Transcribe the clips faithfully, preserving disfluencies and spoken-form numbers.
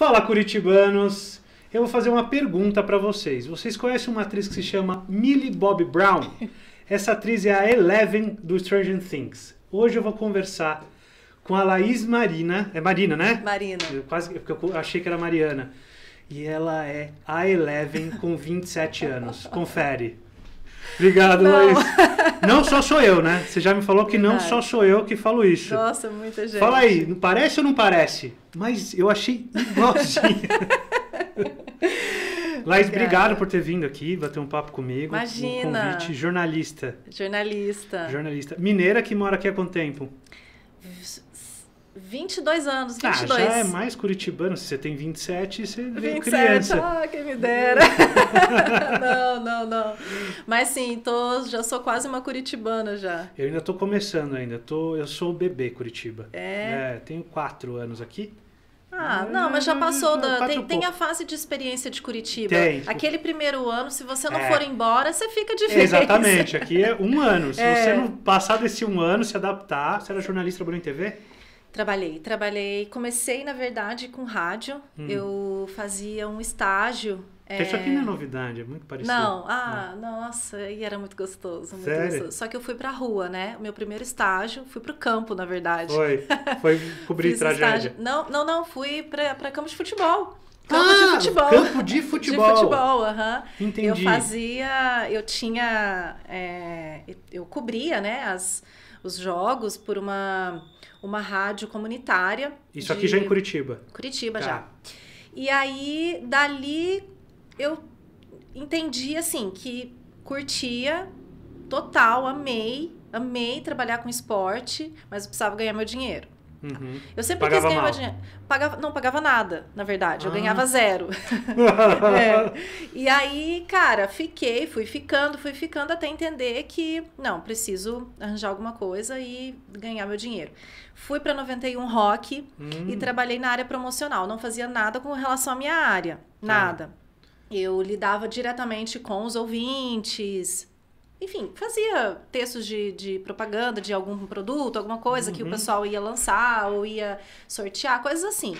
Fala, curitibanos! Eu vou fazer uma pergunta para vocês. Vocês conhecem uma atriz que se chama Millie Bobby Brown? Essa atriz é a Eleven do Stranger Things. Hoje eu vou conversar com a Laís Marina. É Marina, né? Marina. Eu quase, porque eu achei que era Mariana. E ela é a Eleven com vinte e sete anos. Confere. Obrigado, não. Laís. Não só sou eu, né? Você já me falou que Verdade. não só sou eu que falo isso. Nossa, muita gente. Fala aí, não parece ou não parece? Mas eu achei igualzinho. Laís, obrigado por ter vindo aqui, bater um papo comigo. Imagina. Um convite. Jornalista. Jornalista. Jornalista. Mineira que mora aqui há quanto tempo? vinte e dois anos, vinte e dois. Ah, já é mais curitibano. Se você tem vinte e sete, você veio vinte e sete, criança. ah, quem me dera. não, não, não. Mas sim, tô, já sou quase uma curitibana já. Eu ainda tô começando ainda. Tô, eu sou o bebê Curitiba. É? É, tenho quatro anos aqui. Ah, não, mas já passou da... Quatro Tem, e tem pouco. a fase de experiência de Curitiba. Tem. Aquele primeiro ano, se você não É. for embora, você fica de vez. Exatamente, aqui é um ano. Se É. você não passar desse um ano, se adaptar... Você era jornalista, trabalhou em T V? Trabalhei, trabalhei. Comecei, na verdade, com rádio. Hum. Eu fazia um estágio. Porque isso aqui não é novidade, é muito parecido. Não, ah, nossa, e era muito gostoso, muito Sério? gostoso. Só que eu fui pra rua, né? O meu primeiro estágio, fui pro campo, na verdade. Foi, foi cobrir Fiz tragédia. estágio- Não, não, não, fui pra, pra campo de futebol. Campo Ah, de futebol. campo de futebol. De futebol, aham. Entendi. Eu fazia, eu tinha, é, eu cobria, né, as, os jogos por uma, uma rádio comunitária. Isso de aqui já em Curitiba. Curitiba Tá. já. E aí, dali, eu entendi, assim, que curtia total, amei, amei trabalhar com esporte, mas eu precisava ganhar meu dinheiro. Uhum. Eu sempre Pagava quis ganhar mal. meu dinheiro. Pagava, não pagava nada, na verdade. Eu Ah. ganhava zero. É. E aí, cara, fiquei, fui ficando, fui ficando até entender que, não, preciso arranjar alguma coisa e ganhar meu dinheiro. Fui para noventa e um Rock Hum. e trabalhei na área promocional. Não fazia nada com relação à minha área. Nada. Eu lidava diretamente com os ouvintes. Enfim, fazia textos de, de propaganda de algum produto, alguma coisa que o Uhum. pessoal ia lançar ou ia sortear, coisas assim.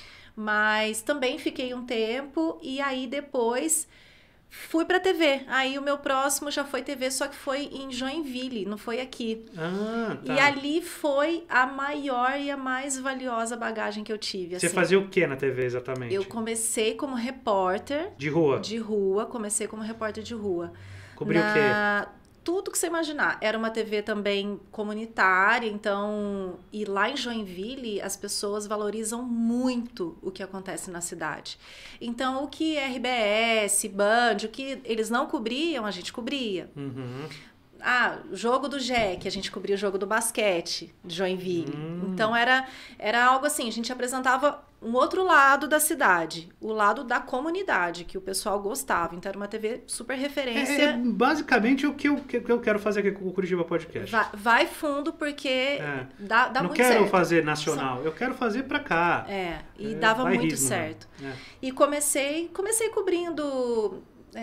Mas também fiquei um tempo e aí depois fui pra T V. Aí o meu próximo já foi T V, só que foi em Joinville, não foi aqui. Ah, tá. E ali foi a maior e a mais valiosa bagagem que eu tive. Você assim. fazia o que na T V exatamente? Eu comecei como repórter De rua? de rua, comecei como repórter de rua. Cobriu o quê? Na... Tudo que você imaginar. Era uma T V também comunitária, então... E lá em Joinville, as pessoas valorizam muito o que acontece na cidade. Então, o que R B S, Band, o que eles não cobriam, a gente cobria. Uhum. Ah, jogo do Jack, a gente cobria o jogo do basquete de Joinville. Hum. Então, era, era algo assim, a gente apresentava um outro lado da cidade, o lado da comunidade, que o pessoal gostava. Então, era uma T V super referência. É, é basicamente o que eu, que eu quero fazer aqui com o Curitiba Podcast. Vai, vai fundo, porque É. dá, dá Não muito quero certo. fazer nacional, eu quero fazer pra cá. É, e É, dava muito bairrismo, né? certo. É. E comecei, comecei cobrindo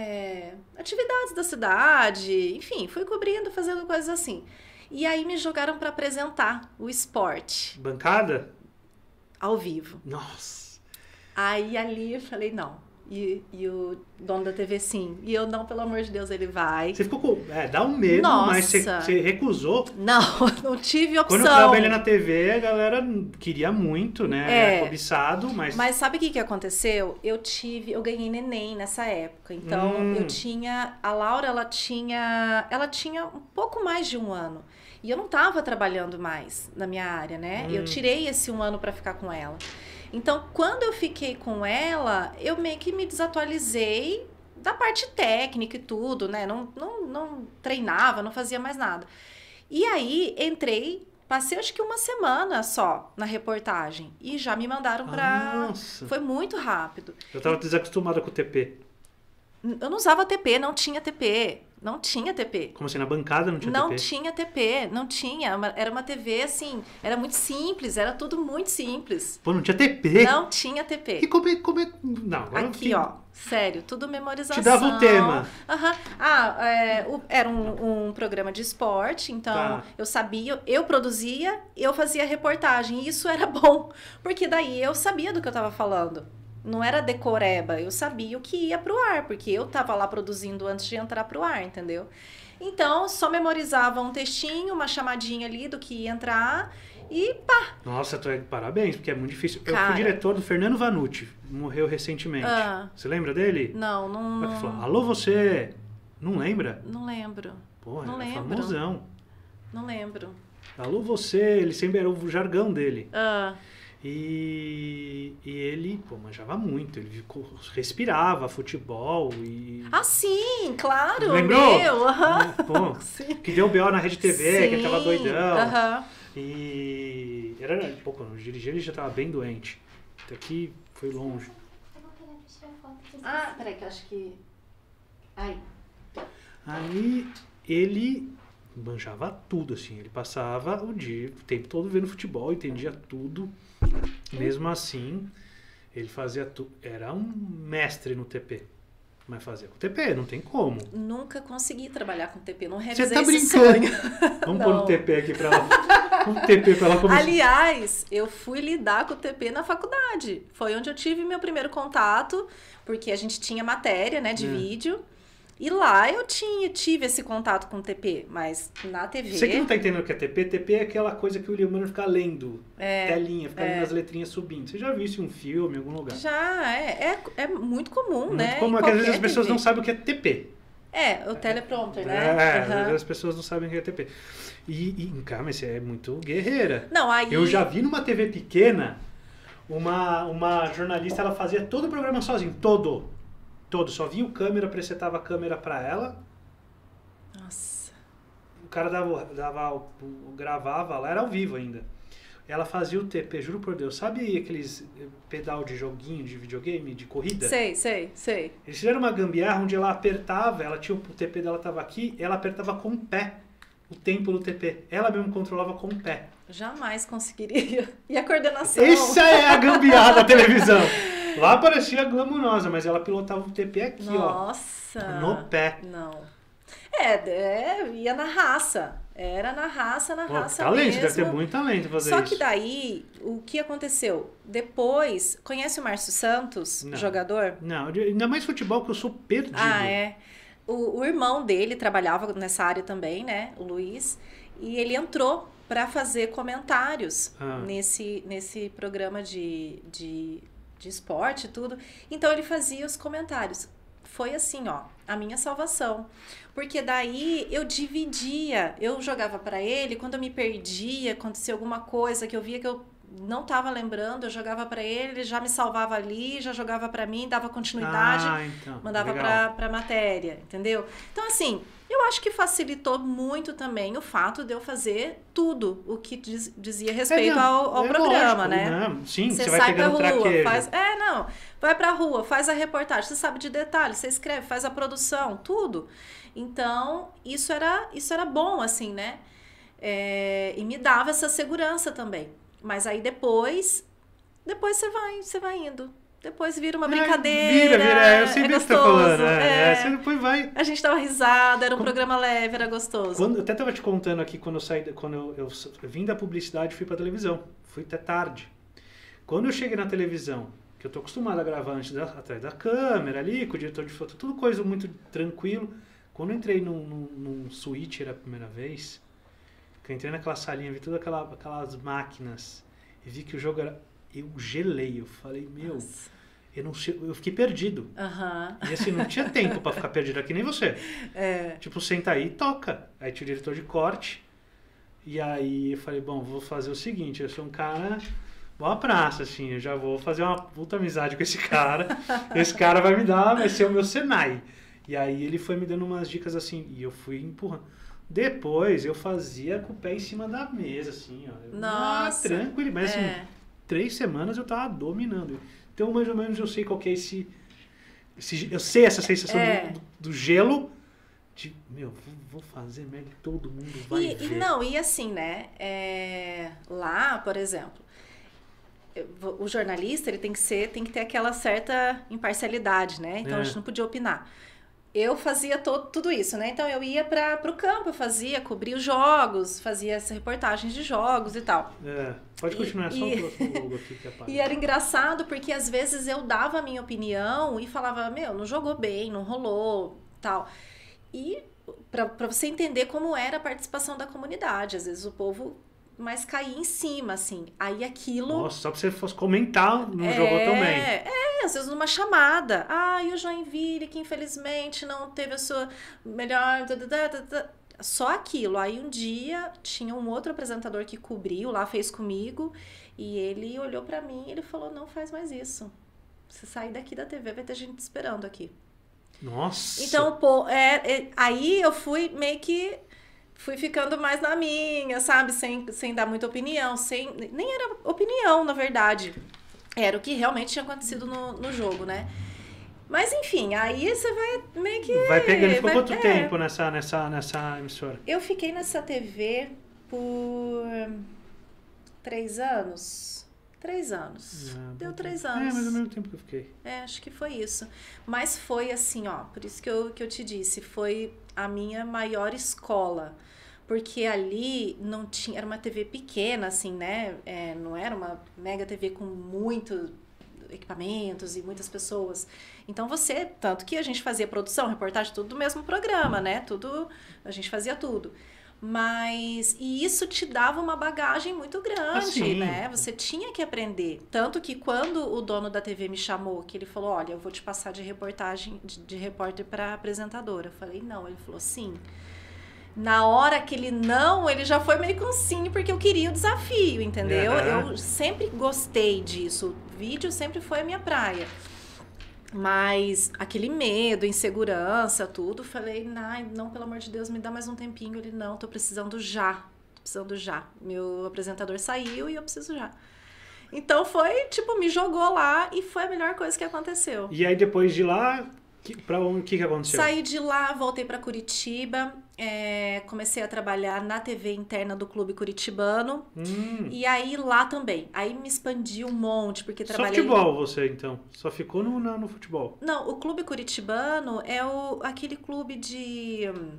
é, atividades da cidade, enfim, fui cobrindo, fazendo coisas assim. E aí me jogaram para apresentar o esporte Bancada? ao vivo. Nossa. Aí ali eu falei, não. E, e o dono da T V, sim. E eu, não, pelo amor de Deus, ele vai. Você ficou com... É, dá um medo, Nossa. mas você, você recusou. Não, não tive opção. Quando eu trabalhei na T V, a galera queria muito, né? É. Era cobiçado, mas... Mas sabe o que, que aconteceu? Eu tive, eu ganhei neném nessa época. Então, Hum. eu tinha, a Laura, ela tinha, ela tinha um pouco mais de um ano. E eu não estava trabalhando mais na minha área, né? Hum. Eu tirei esse um ano para ficar com ela. Então, quando eu fiquei com ela, eu meio que me desatualizei da parte técnica e tudo, né? Não, não, não treinava, não fazia mais nada. E aí, entrei, passei acho que uma semana só na reportagem. E já me mandaram pra... Nossa. Foi muito rápido. Eu tava desacostumada com o T P. Eu não usava T P, não tinha T P. Não tinha T P. Como assim, na bancada não tinha Não T P? tinha T P, não tinha. Uma- Era uma T V assim, era muito simples, era tudo muito simples. Pô, não tinha T P? Não tinha T E P. como é... Como é... Não, agora Aqui, tem- ó, sério, tudo memorização. Te dava o tema. Aham. Ah, é, o- era um, um programa de esporte, então Tá. eu sabia, eu produzia, eu fazia reportagem, e isso era bom, porque daí eu sabia do que eu tava falando. Não era decoreba, eu sabia o que ia pro ar, porque eu tava lá produzindo antes de entrar pro ar, entendeu? Então, só memorizava um textinho, uma chamadinha ali do que ia entrar e pá. Nossa, tu é, parabéns, porque é muito difícil. Eu Cara. fui diretor do Fernando Vanucci, morreu recentemente. Ah. Você lembra dele? Não, não... Ele falou, alô, você... Não lembra? Não lembro. Porra, não era lembro. famosão. Não lembro. Alô, você... Ele sempre era o jargão dele. Ah, E, e ele, pô, manjava muito. Ele ficou- respirava futebol e... ah sim, claro, Lembrou? meu. aham. É, pô, Sim. que deu B O na Rede T V, que ele tava Sim, doidão. aham. E... Era, pô, quando eu dirigi ele já tava bem doente. Até que foi longe. Eu vou querer tirar foto. que eu esqueci. Ah, peraí, que eu acho que... Aí. Aí ele manjava tudo, assim. Ele passava o dia, o tempo todo vendo futebol, entendia tudo. Mesmo assim, ele fazia tudo. Era um mestre no T P. Mas fazia com T P, não tem como. Nunca consegui trabalhar com T P, não Você realizei tá esse brincando? sonho. Vamos pôr Não. um T P aqui pra ela. Um T P pra ela começar. Aliás, eu fui lidar com o T P na faculdade. Foi onde eu tive meu primeiro contato, porque a gente tinha matéria, né, de Hum. vídeo. E lá eu tinha, tive esse contato com o T P, mas na T V... Você que não tá entendendo o que é T P, T P é aquela coisa que o William Mano fica lendo. É, telinha, fica é. lendo as letrinhas subindo. Você já viu isso em um filme, em algum lugar? Já, é, é, é muito comum, Muito né? comum, em é que às vezes as qualquer pessoas T V. não sabem o que é T P. É, o teleprompter, né? É, às Aham. vezes as pessoas não sabem o que é T P. E, e cara, mas você é muito guerreira. Não, aí... Eu já vi numa T V pequena, uma, uma jornalista, ela fazia todo o programa sozinha, todo. Todo, só vinha o câmera, presetava a câmera pra ela, Nossa. o cara dava, dava o- o- gravava, lá era ao vivo ainda. Ela fazia o T P, juro por Deus, sabe aqueles pedal de joguinho, de videogame, de corrida? Sei, sei, sei. Eles fizeram uma gambiarra onde ela apertava, ela tinha o T P dela tava aqui, ela apertava com o pé o tempo do T P. Ela mesmo controlava com o pé. Jamais conseguiria. E a coordenação? Essa é a gambiarra da televisão. Lá parecia glamurosa, mas ela pilotava o T P aqui, Nossa. ó, no pé. Não. É, é, ia na raça. Era na raça, na Pô, raça talento, mesmo. deve ter muito talento fazer Só isso. que daí, o que aconteceu? Depois, conhece o Márcio Santos, Não. jogador? Não, ainda mais futebol que eu sou perdido. Ah, é. O, o irmão dele trabalhava nessa área também, né? O Luiz. E ele entrou para fazer comentários Ah. nesse, nesse programa de, de, de esporte e tudo. Então ele fazia os comentários. Foi assim, ó, a minha salvação. Porque daí eu dividia, eu jogava para ele, quando eu me perdia, acontecia alguma coisa que eu via que eu não estava lembrando, eu jogava para ele, ele já me salvava ali, já jogava para mim, dava continuidade, Ah, então. mandava legal. para a matéria, entendeu? Então, assim, eu acho que facilitou muito também o fato de eu fazer tudo o que diz- dizia respeito É, não, ao, ao é programa, lógico, né? não, sim, você, Você vai sai pra pegando rua, traquejo. faz. É, não. Vai pra rua, faz a reportagem, você sabe de detalhes, você escreve, faz a produção, tudo. Então, isso era, isso era bom, assim, né? É, e me dava essa segurança também. Mas aí depois, depois você vai, você vai indo. Depois vira uma É, Vira, Vira, vira, é, eu sei é bem o que você tá gostoso, falando. É, é. é, você depois vai. A gente dava risada, era um Como- programa leve, era gostoso. Quando, eu até tava te contando aqui quando eu saí, da- quando eu, eu, eu vim da publicidade e fui pra televisão. Fui até tarde. Quando eu cheguei na televisão, que eu tô acostumado a gravar antes da, atrás da câmera ali, com o diretor de foto, tudo coisa muito tranquilo. Quando eu entrei num, num, num switcher a primeira vez, que eu entrei naquela salinha, vi todas aquela, aquelas máquinas e vi que o jogo era... Eu gelei, eu falei, meu, Nossa. eu não sei, eu fiquei perdido. Aham. E assim, não tinha tempo pra ficar perdido aqui, nem você. É. Tipo, senta aí e toca. Aí tinha o diretor de corte. E aí eu falei, bom, vou fazer o seguinte, eu sou um cara boa praça, assim, eu já vou fazer uma puta amizade com esse cara. Esse cara vai me dar, vai ser o meu Senai. E aí ele foi me dando umas dicas assim, e eu fui empurrando. Depois eu fazia com o pé em cima da mesa, assim, ó. Eu, Nossa. Ah, tranquilo, mas assim, É. três semanas eu tava dominando. Então, mais ou menos, eu sei qual que é esse... esse eu sei essa sensação É. do, do gelo, de, meu, vou, vou fazer merda e todo mundo vai E, ver. e não, e assim, né? é, lá, por exemplo, eu vou- o jornalista ele tem que ser, tem que ter aquela certa imparcialidade, né? Então É. a gente não podia opinar. eu fazia todo, tudo isso, né? Então eu ia para o campo, eu fazia, cobria os jogos, fazia essa reportagens de jogos e tal. É, pode continuar, E- só e- o próximo logo aqui que aparece. E era engraçado porque às vezes eu dava a minha opinião e falava, meu, não jogou bem, não rolou, tal. E para você entender como era a participação da comunidade, às vezes o povo mais caía em cima, assim. Aí aquilo. Nossa, só pra você fosse comentar, não é, jogou tão bem. É, às vezes numa chamada. Ah, e o Joinville, que infelizmente não teve a sua melhor. da, da, da, da, da. Só aquilo. Aí um dia tinha um outro apresentador que cobriu lá, fez comigo, e ele olhou pra mim e ele falou: não faz mais isso. Você sair daqui da T V, vai ter gente te esperando aqui. Nossa. Então, pô, é, é, aí eu fui meio que fui ficando mais na minha, sabe? Sem, sem dar muita opinião, sem nem era opinião, na verdade. Era o que realmente tinha acontecido no, no jogo, né? Mas enfim, aí você vai meio que... Vai pegando. Ficou vai- quanto é. tempo nessa, nessa, nessa emissora? Eu fiquei nessa T V por três anos. Três anos. Ah, Deu bom três tempo. anos. É, mais ou menos o tempo que eu fiquei. É, acho que foi isso. Mas foi assim, ó, por isso que eu, que eu te disse, foi a minha maior escola. Porque ali não tinha, era uma T V pequena, assim, né? É, não era uma mega T V com muitos equipamentos e muitas pessoas. Então você, tanto que a gente fazia produção, reportagem, tudo do mesmo programa, né? Tudo, a gente fazia tudo. Mas, e isso te dava uma bagagem muito grande, Ah, sim. né? Você tinha que aprender. Tanto que quando o dono da T V me chamou, que ele falou, olha, eu vou te passar de reportagem, de, de repórter para apresentadora. Eu falei, não. Ele falou, sim. Na hora que ele não, ele já foi meio com sim, porque eu queria o desafio, entendeu? Aham. Eu sempre gostei disso. O vídeo sempre foi a minha praia. Mas aquele medo, insegurança, tudo, falei, não, não, pelo amor de Deus, me dá mais um tempinho. Ele, não, tô precisando já, tô precisando já. Meu apresentador saiu e eu preciso já. Então foi, tipo, me jogou lá e foi a melhor coisa que aconteceu. E aí depois de lá, que, pra onde, o que, que aconteceu? Saí de lá, voltei para Curitiba, é, comecei a trabalhar na T V interna do Clube Curitibano. Hum, E aí lá também. Aí me expandi um monte, porque só trabalhei... futebol você, então. Só ficou no, na- no futebol. Não, o Clube Curitibano é o, aquele clube de, hum,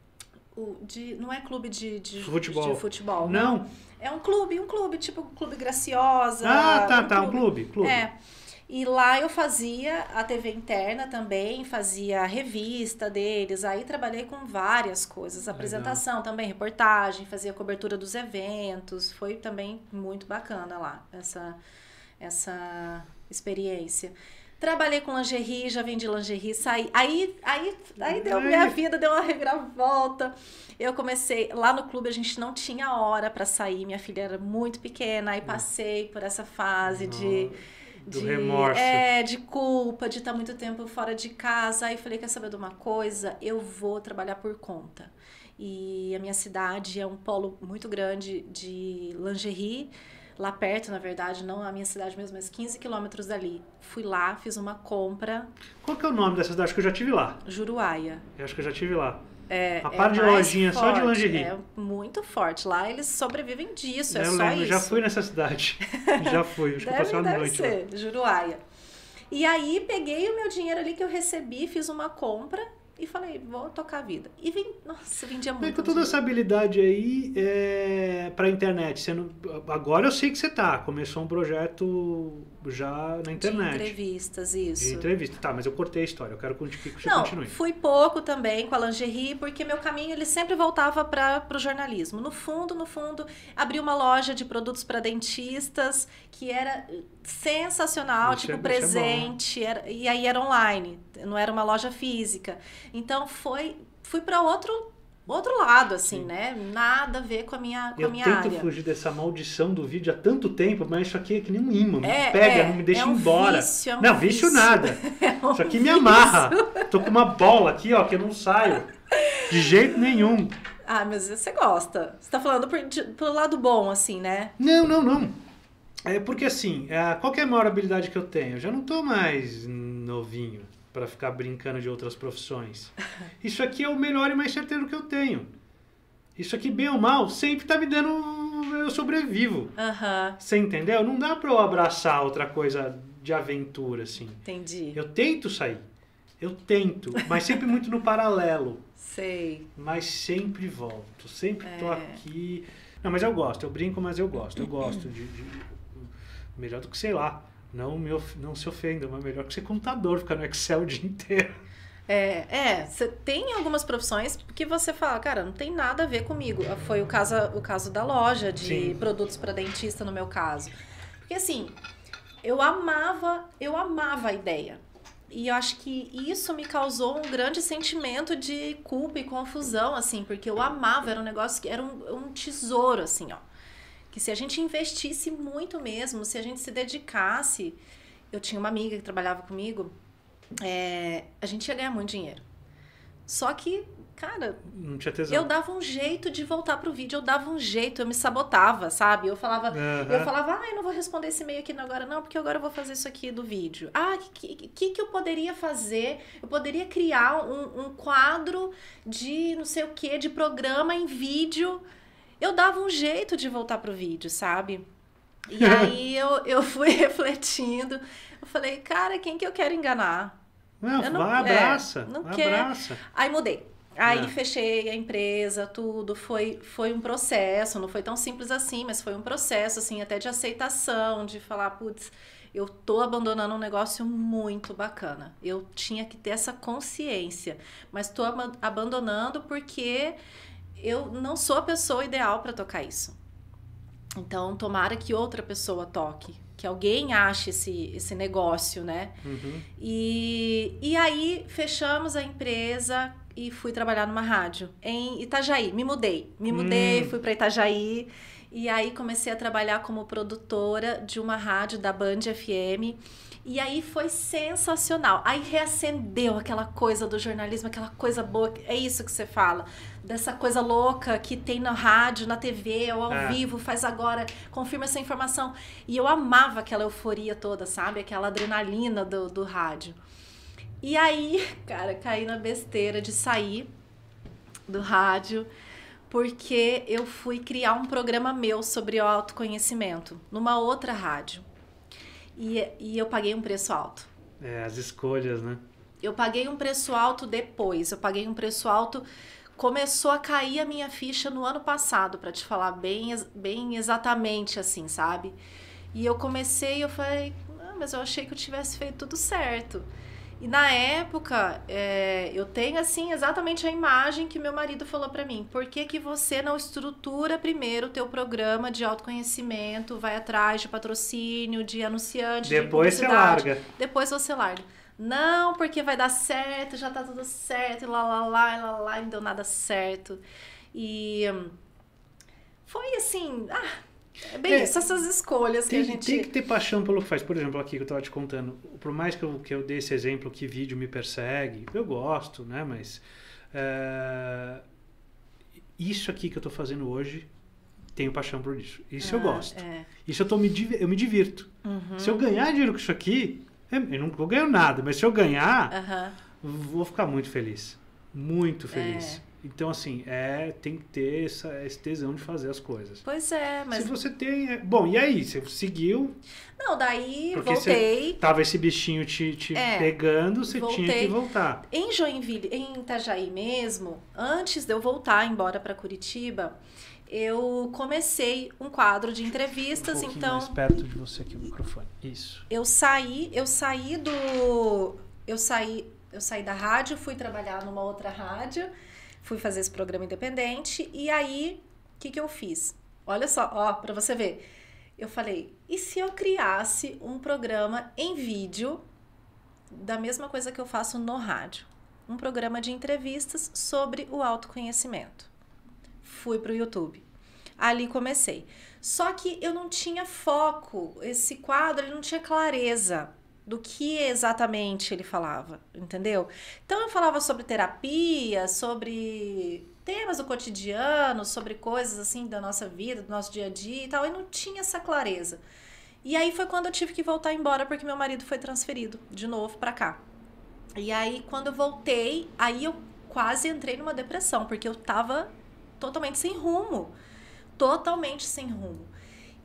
o, de... Não é clube de, de, Futebol. de futebol. Não? É um clube, um clube, tipo Clube Graciosa. Ah, tá, tá. Um clube. clube. É. E lá eu fazia a T V interna também, fazia a revista deles, aí trabalhei com várias coisas, apresentação também, reportagem, fazia cobertura dos eventos, foi também muito bacana lá, essa, essa experiência. Trabalhei com lingerie, já vendi lingerie, saí, aí, aí, aí deu, minha vida deu uma reviravolta. Eu comecei, lá no clube a gente não tinha hora para sair, minha filha era muito pequena, aí passei por essa fase de... Do de, remorso. É, de culpa, de estar muito tempo fora de casa. Aí falei, quer saber de uma coisa? Eu vou trabalhar por conta. E a minha cidade é um polo muito grande de lingerie. Lá perto, na verdade, não a minha cidade mesmo, mas quinze quilômetros dali. Fui lá, fiz uma compra, Qual que é o nome dessa cidade? Acho que eu já tive lá. Juruáia. Eu acho que eu já tive lá. É, A par é de mais lojinha só de forte, lingerie. É muito forte. Lá eles sobrevivem disso, é eu só lembro, isso. já fui nessa cidade. já fui, acho que eu Deve, passei uma deve noite lá. ser, Juruáia. E aí peguei o meu dinheiro ali que eu recebi, fiz uma compra e falei, vou tocar a vida. E vim, nossa, vendia Bem, muito. com toda essa habilidade aí é, pra internet, você não, agora eu sei que você tá, começou um projeto já na internet. De entrevistas, isso. De entrevista, tá, mas eu cortei a história, eu quero que você Não, continue. fui pouco também com a lingerie, porque meu caminho ele sempre voltava para o jornalismo. No fundo, no fundo, abri uma loja de produtos para dentistas, que era sensacional, Isso tipo é- isso é presente, era, e aí era online, não era uma loja física. Então foi, fui para outro outro lado, assim, Sim. né? Nada a ver com a minha, com a Eu minha tento área. fugir dessa maldição do vídeo há tanto tempo, mas isso aqui é que nem um imã, me É, pega, é, não me deixa é ir um embora. vício, é um não, vício vício. nada. É um Isso aqui me vício. amarra. Tô com uma bola aqui, ó, que eu não saio. De jeito nenhum. Ah, mas você gosta. Você tá falando por, de, pelo lado bom, assim, né? Não, não, não. É porque assim, é, qual que é a maior habilidade que eu tenho? Eu já não tô mais novinho para ficar brincando de outras profissões. Isso aqui é o melhor e mais certeiro que eu tenho. Isso aqui, bem ou mal, sempre tá me dando... Eu sobrevivo. Aham, Você entendeu? Não dá pra eu abraçar outra coisa de aventura, assim. entendi. Eu tento sair. Eu tento, mas sempre muito no paralelo. Sei. Mas sempre volto, sempre É. tô aqui. Não, mas eu gosto, eu brinco, mas eu gosto. Eu gosto de... de- melhor do que, sei lá, não, me of... não se ofenda, mas melhor que ser contador, ficar no Excel o dia inteiro. É, é, você tem algumas profissões que você fala, cara, não tem nada a ver comigo. Foi o caso, o caso da loja de Sim. produtos para dentista, no meu caso. Porque assim, eu amava, eu amava a ideia. E eu acho que isso me causou um grande sentimento de culpa e confusão, assim, porque eu amava, era um negócio que era um, um tesouro, assim, ó. Que se a gente investisse muito mesmo, se a gente se dedicasse... Eu tinha uma amiga que trabalhava comigo, é, a gente ia ganhar muito dinheiro. Só que, cara, Não tinha tesão. eu dava um jeito de voltar pro vídeo, eu dava um jeito, eu me sabotava, sabe? Eu falava, Aham. eu falava, ah, eu não vou responder esse e-mail aqui agora não, porque agora eu vou fazer isso aqui do vídeo. Ah, o que, que, que eu poderia fazer? Eu poderia criar um, um quadro de não sei o que, de programa em vídeo. Eu dava um jeito de voltar pro vídeo, sabe? E aí eu, eu fui refletindo, eu falei, cara, quem que eu quero enganar? Não, Eu não- vai, abraça, é, não vai, quer. abraça. Aí mudei. Aí É. fechei a empresa, tudo. Foi, foi um processo, não foi tão simples assim, mas foi um processo, assim, até de aceitação, de falar, putz, eu tô abandonando um negócio muito bacana. Eu tinha que ter essa consciência, mas tô aba- abandonando porque eu não sou a pessoa ideal para tocar isso. Então, tomara que outra pessoa toque, que alguém ache esse, esse negócio, né? Uhum. E, e aí, fechamos a empresa e fui trabalhar numa rádio em Itajaí. Me mudei. Me mudei, Hum. fui para Itajaí. E aí, comecei a trabalhar como produtora de uma rádio da Band F M. E aí, foi sensacional. Aí, reacendeu aquela coisa do jornalismo, aquela coisa boa. É isso que você fala. Dessa coisa louca que tem na rádio, na T V, ou ao É. vivo, faz agora, confirma essa informação. E eu amava aquela euforia toda, sabe? Aquela adrenalina do, do rádio. E aí, cara, caí na besteira de sair do rádio, porque eu fui criar um programa meu sobre autoconhecimento, numa outra rádio. E, e eu paguei um preço alto. É, as escolhas, né? Eu paguei um preço alto depois, eu paguei um preço alto... Começou a cair a minha ficha no ano passado, pra te falar bem, ex- bem exatamente assim, sabe? E eu comecei, eu falei, ah, mas eu achei que eu tivesse feito tudo certo. E na época, é, eu tenho assim exatamente a imagem que meu marido falou pra mim. Por que que você não estrutura primeiro o teu programa de autoconhecimento, vai atrás de patrocínio, de anunciante, Depois de você publicidade? larga. Depois você larga. Não, porque vai dar certo, já tá tudo certo, e lá, lá, lá, e lá, lá, e não deu nada certo. E hum, foi assim, ah, é bem É, isso, essas escolhas que Tem, a gente... tem que ter paixão pelo que faz. Por exemplo, aqui que eu tava te contando, por mais que eu, que eu dei esse exemplo que vídeo me persegue, eu gosto, né? Mas é, isso aqui que eu tô fazendo hoje, tenho paixão por isso. Isso eu Ah, gosto. é. Isso eu, tô me, div- eu me divirto. Uhum. Se eu ganhar dinheiro com isso aqui, eu não vou ganhar nada, mas se eu ganhar, Aham. vou ficar muito feliz. Muito feliz. É. Então, assim, é, tem que ter essa, esse tesão de fazer as coisas. Pois é, mas... Se você tem... é- Bom, e aí? Você seguiu, Não, daí Porque voltei. tava esse bichinho te, te É, pegando, você tinha voltei. que voltar. Em Joinville, em Itajaí mesmo, antes de eu voltar embora para Curitiba, eu comecei um quadro de entrevistas, um pouquinho então... mais perto de você aqui o microfone. Isso. Eu saí, eu saí do... Eu saí, eu saí da rádio, fui trabalhar numa outra rádio, fui fazer esse programa independente, e aí, o que que eu fiz? Olha só, ó, pra você ver. Eu falei, e se eu criasse um programa em vídeo da mesma coisa que eu faço no rádio? Um programa de entrevistas sobre o autoconhecimento. Fui pro YouTube. Ali comecei. Só que eu não tinha foco, esse quadro ele não tinha clareza do que exatamente ele falava, entendeu? Então eu falava sobre terapia, sobre temas do cotidiano, sobre coisas assim da nossa vida, do nosso dia a dia e tal, e não tinha essa clareza. E aí foi quando eu tive que voltar embora porque meu marido foi transferido de novo pra cá. E aí quando eu voltei, aí eu quase entrei numa depressão, porque eu tava totalmente sem rumo. Totalmente sem rumo.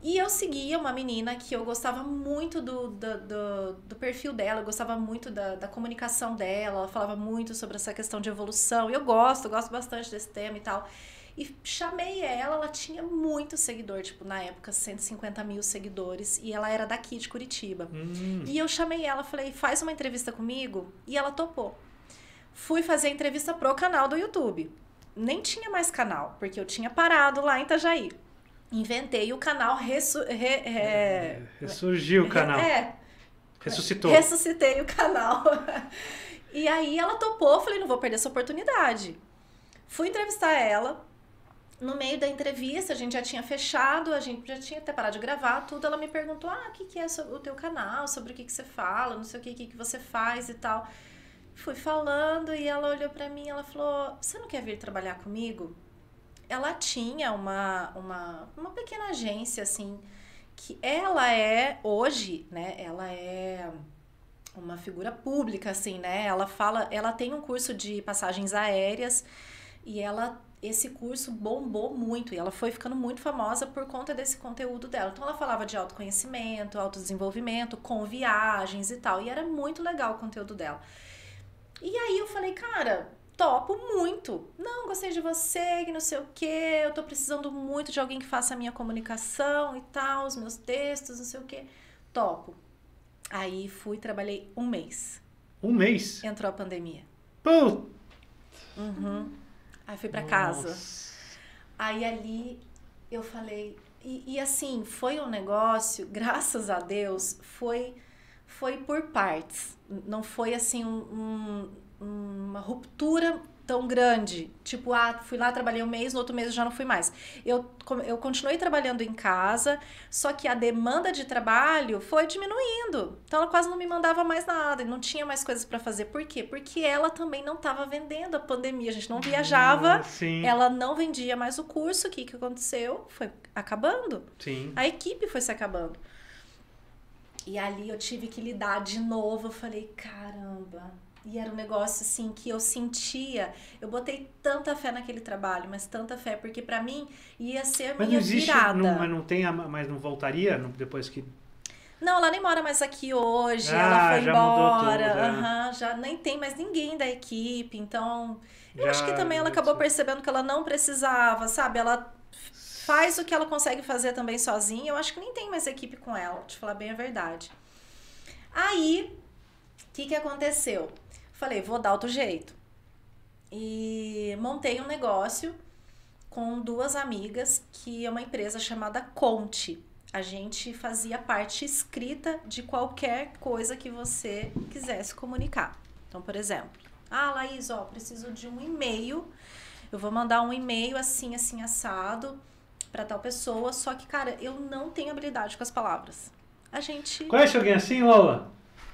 E eu seguia uma menina que eu gostava muito do, do, do, do perfil dela, eu gostava muito da, da comunicação dela, ela falava muito sobre essa questão de evolução. E eu gosto, gosto bastante desse tema e tal. E chamei ela, ela tinha muito seguidor, tipo, na época, cento e cinquenta mil seguidores. E ela era daqui, de Curitiba. Hum. E eu chamei ela, falei, faz uma entrevista comigo. E ela topou. Fui fazer a entrevista pro canal do YouTube. Nem tinha mais canal, porque eu tinha parado lá em Itajaí. Inventei o canal, ressu re, re, é, ressurgiu o canal. É. Ressuscitou. Ressuscitei o canal. E aí ela topou, falei, não vou perder essa oportunidade. Fui entrevistar ela. No meio da entrevista, a gente já tinha fechado, a gente já tinha até parado de gravar, tudo. Ela me perguntou, ah, o que, que é o teu canal, sobre o que, que você fala, não sei o que, que, que você faz e tal. Fui falando e ela olhou pra mim e ela falou, você não quer vir trabalhar comigo? Ela tinha uma, uma, uma pequena agência, assim, que ela é, hoje, né, ela é uma figura pública, assim, né, ela fala, ela tem um curso de passagens aéreas e ela, esse curso bombou muito e ela foi ficando muito famosa por conta desse conteúdo dela. Então, ela falava de autoconhecimento, autodesenvolvimento, com viagens e tal, e era muito legal o conteúdo dela. E aí eu falei, cara, topo muito. Não, gostei de você, que não sei o quê. Eu tô precisando muito de alguém que faça a minha comunicação e tal, os meus textos, não sei o quê. Topo. Aí fui, trabalhei um mês. Um mês? Entrou a pandemia. Pô! Uhum. Aí fui pra Nossa. casa. Aí ali eu falei... E, e assim, foi um negócio, graças a Deus, foi, foi por partes. Não foi assim um... um uma ruptura tão grande, tipo, ah, fui lá, trabalhei um mês, no outro mês eu já não fui mais. Eu, eu continuei trabalhando em casa, só que a demanda de trabalho foi diminuindo. Então ela quase não me mandava mais nada, e não tinha mais coisas para fazer. Por quê? Porque ela também não estava vendendo a pandemia, a gente não viajava, Sim. ela não vendia mais o curso. O que, que aconteceu? Foi acabando. Sim. A equipe foi se acabando. E ali eu tive que lidar de novo, eu falei, caramba... E era um negócio, assim, que eu sentia... Eu botei tanta fé naquele trabalho, mas tanta fé, porque pra mim ia ser a Mas minha não existe, virada. não, mas não tem, a- mas não voltaria não, depois que... Não, ela nem mora mais aqui hoje, Ah, ela foi já mudou tudo, embora. é. Aham, já nem tem mais ninguém da equipe, então... Eu Já- acho que também ela acabou percebendo que ela não precisava, sabe? Ela faz o que ela consegue fazer também sozinha. Eu acho que nem tem mais equipe com ela, te falar bem a verdade. Aí, o que que aconteceu? Falei, vou dar outro jeito. E montei um negócio com duas amigas, que é uma empresa chamada Conte. A gente fazia parte escrita de qualquer coisa que você quisesse comunicar. Então, por exemplo, ah, Laís, ó, preciso de um e-mail. Eu vou mandar um e-mail assim, assim, assado para tal pessoa. Só que, cara, eu não tenho habilidade com as palavras. A gente... Conhece alguém assim, Lola?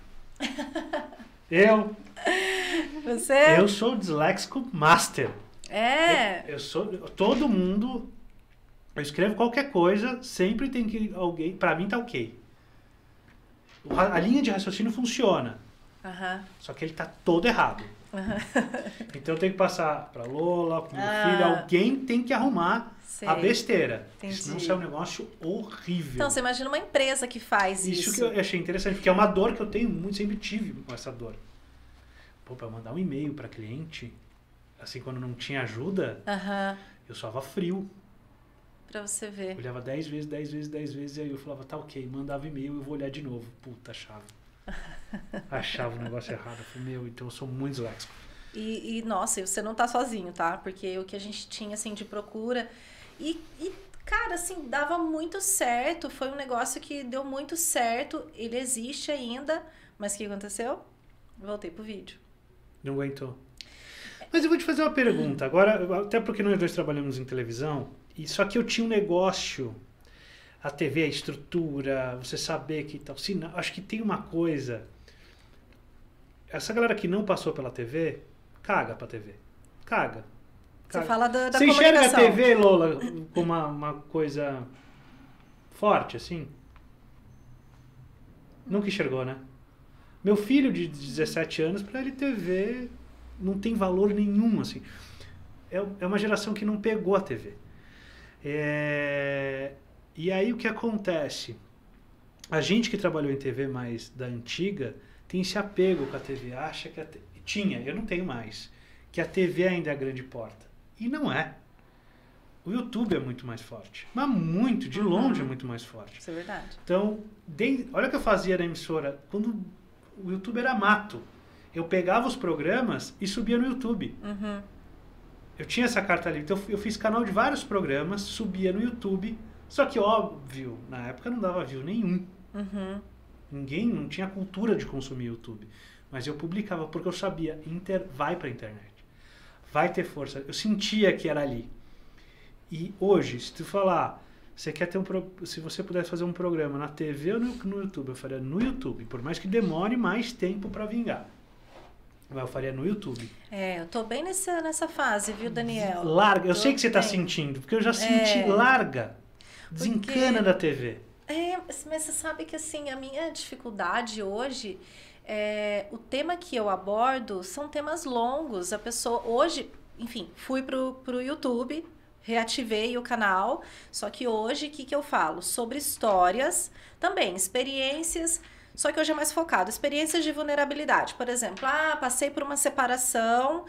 Eu... Você? Eu sou disléxico master. É. Eu, eu sou... Todo mundo... Eu escrevo qualquer coisa, sempre tem que alguém... Pra mim tá ok. O ra- A linha de raciocínio funciona. Aham. Só que ele tá todo errado. Aham. Então eu tenho que passar pra Lola, pro meu Ah. filho. Alguém tem que arrumar Sei. a besteira. Entendi. Senão sai um negócio horrível. Então, você imagina uma empresa que faz isso. Isso que eu achei interessante, porque é uma dor que eu tenho muito, sempre tive com essa dor. Pô, pra mandar um e-mail pra cliente, assim, quando não tinha ajuda, Aham. eu soava frio. Pra você ver. Olhava dez vezes, dez vezes, dez vezes, e aí eu falava, tá ok, mandava e-mail, eu vou olhar de novo. Puta, achava. Achava o negócio errado. Eu falei, meu, então eu sou muito disléxico. E, e, nossa, e você não tá sozinho, tá? Porque o que a gente tinha, assim, de procura... E, e, cara, assim, dava muito certo. Foi um negócio que deu muito certo. Ele existe ainda. Mas o que aconteceu? Voltei pro vídeo. Não aguentou. Mas eu vou te fazer uma pergunta. Agora, até porque nós dois trabalhamos em televisão, e só que eu tinha um negócio, a T V, a estrutura, você saber que tal. Se não, acho que tem uma coisa. Essa galera que não passou pela T V, caga pra T V. Caga. Você caga. fala da, da Você enxerga a comunicação. T V, Lola, como uma, uma coisa forte, assim? Nunca enxergou, né? Meu filho de dezessete anos, pra ele T V não tem valor nenhum, assim. É, é uma geração que não pegou a T V. É... E aí o que acontece? A gente que trabalhou em T V mais da antiga tem esse apego com a T V. Acha que a T V... Tinha, eu não tenho mais. Que a T V ainda é a grande porta. E não é. O YouTube é muito mais forte. Mas muito, de longe Uhum. é muito mais forte. Isso é verdade. Então, de... olha o que eu fazia na emissora. Quando o YouTube era mato. Eu pegava os programas e subia no YouTube. Uhum. Eu tinha essa carta ali. Então eu fiz canal de vários programas, subia no YouTube. Só que, óbvio, na época não dava view nenhum. Uhum. Ninguém, não tinha cultura de consumir YouTube. Mas eu publicava porque eu sabia, inter, vai pra internet. Vai ter força. Eu sentia que era ali. E hoje, se tu falar, você quer ter um pro, se você pudesse fazer um programa na T V ou no, no YouTube, eu faria no YouTube. Por mais que demore mais tempo pra vingar. Mas eu faria no YouTube. É, eu tô bem nessa, nessa fase, viu, Daniel? Larga. Eu Tô sei que você tá bem. sentindo, porque eu já senti. É. Larga. Desencana Porque- da T V. É, mas você sabe que assim, a minha dificuldade hoje é o tema que eu abordo são temas longos. A pessoa hoje, enfim, fui pro, pro YouTube, reativei o canal, só que hoje o que, que eu falo? Sobre histórias, também, experiências, só que hoje é mais focado, experiências de vulnerabilidade. Por exemplo, ah, passei por uma separação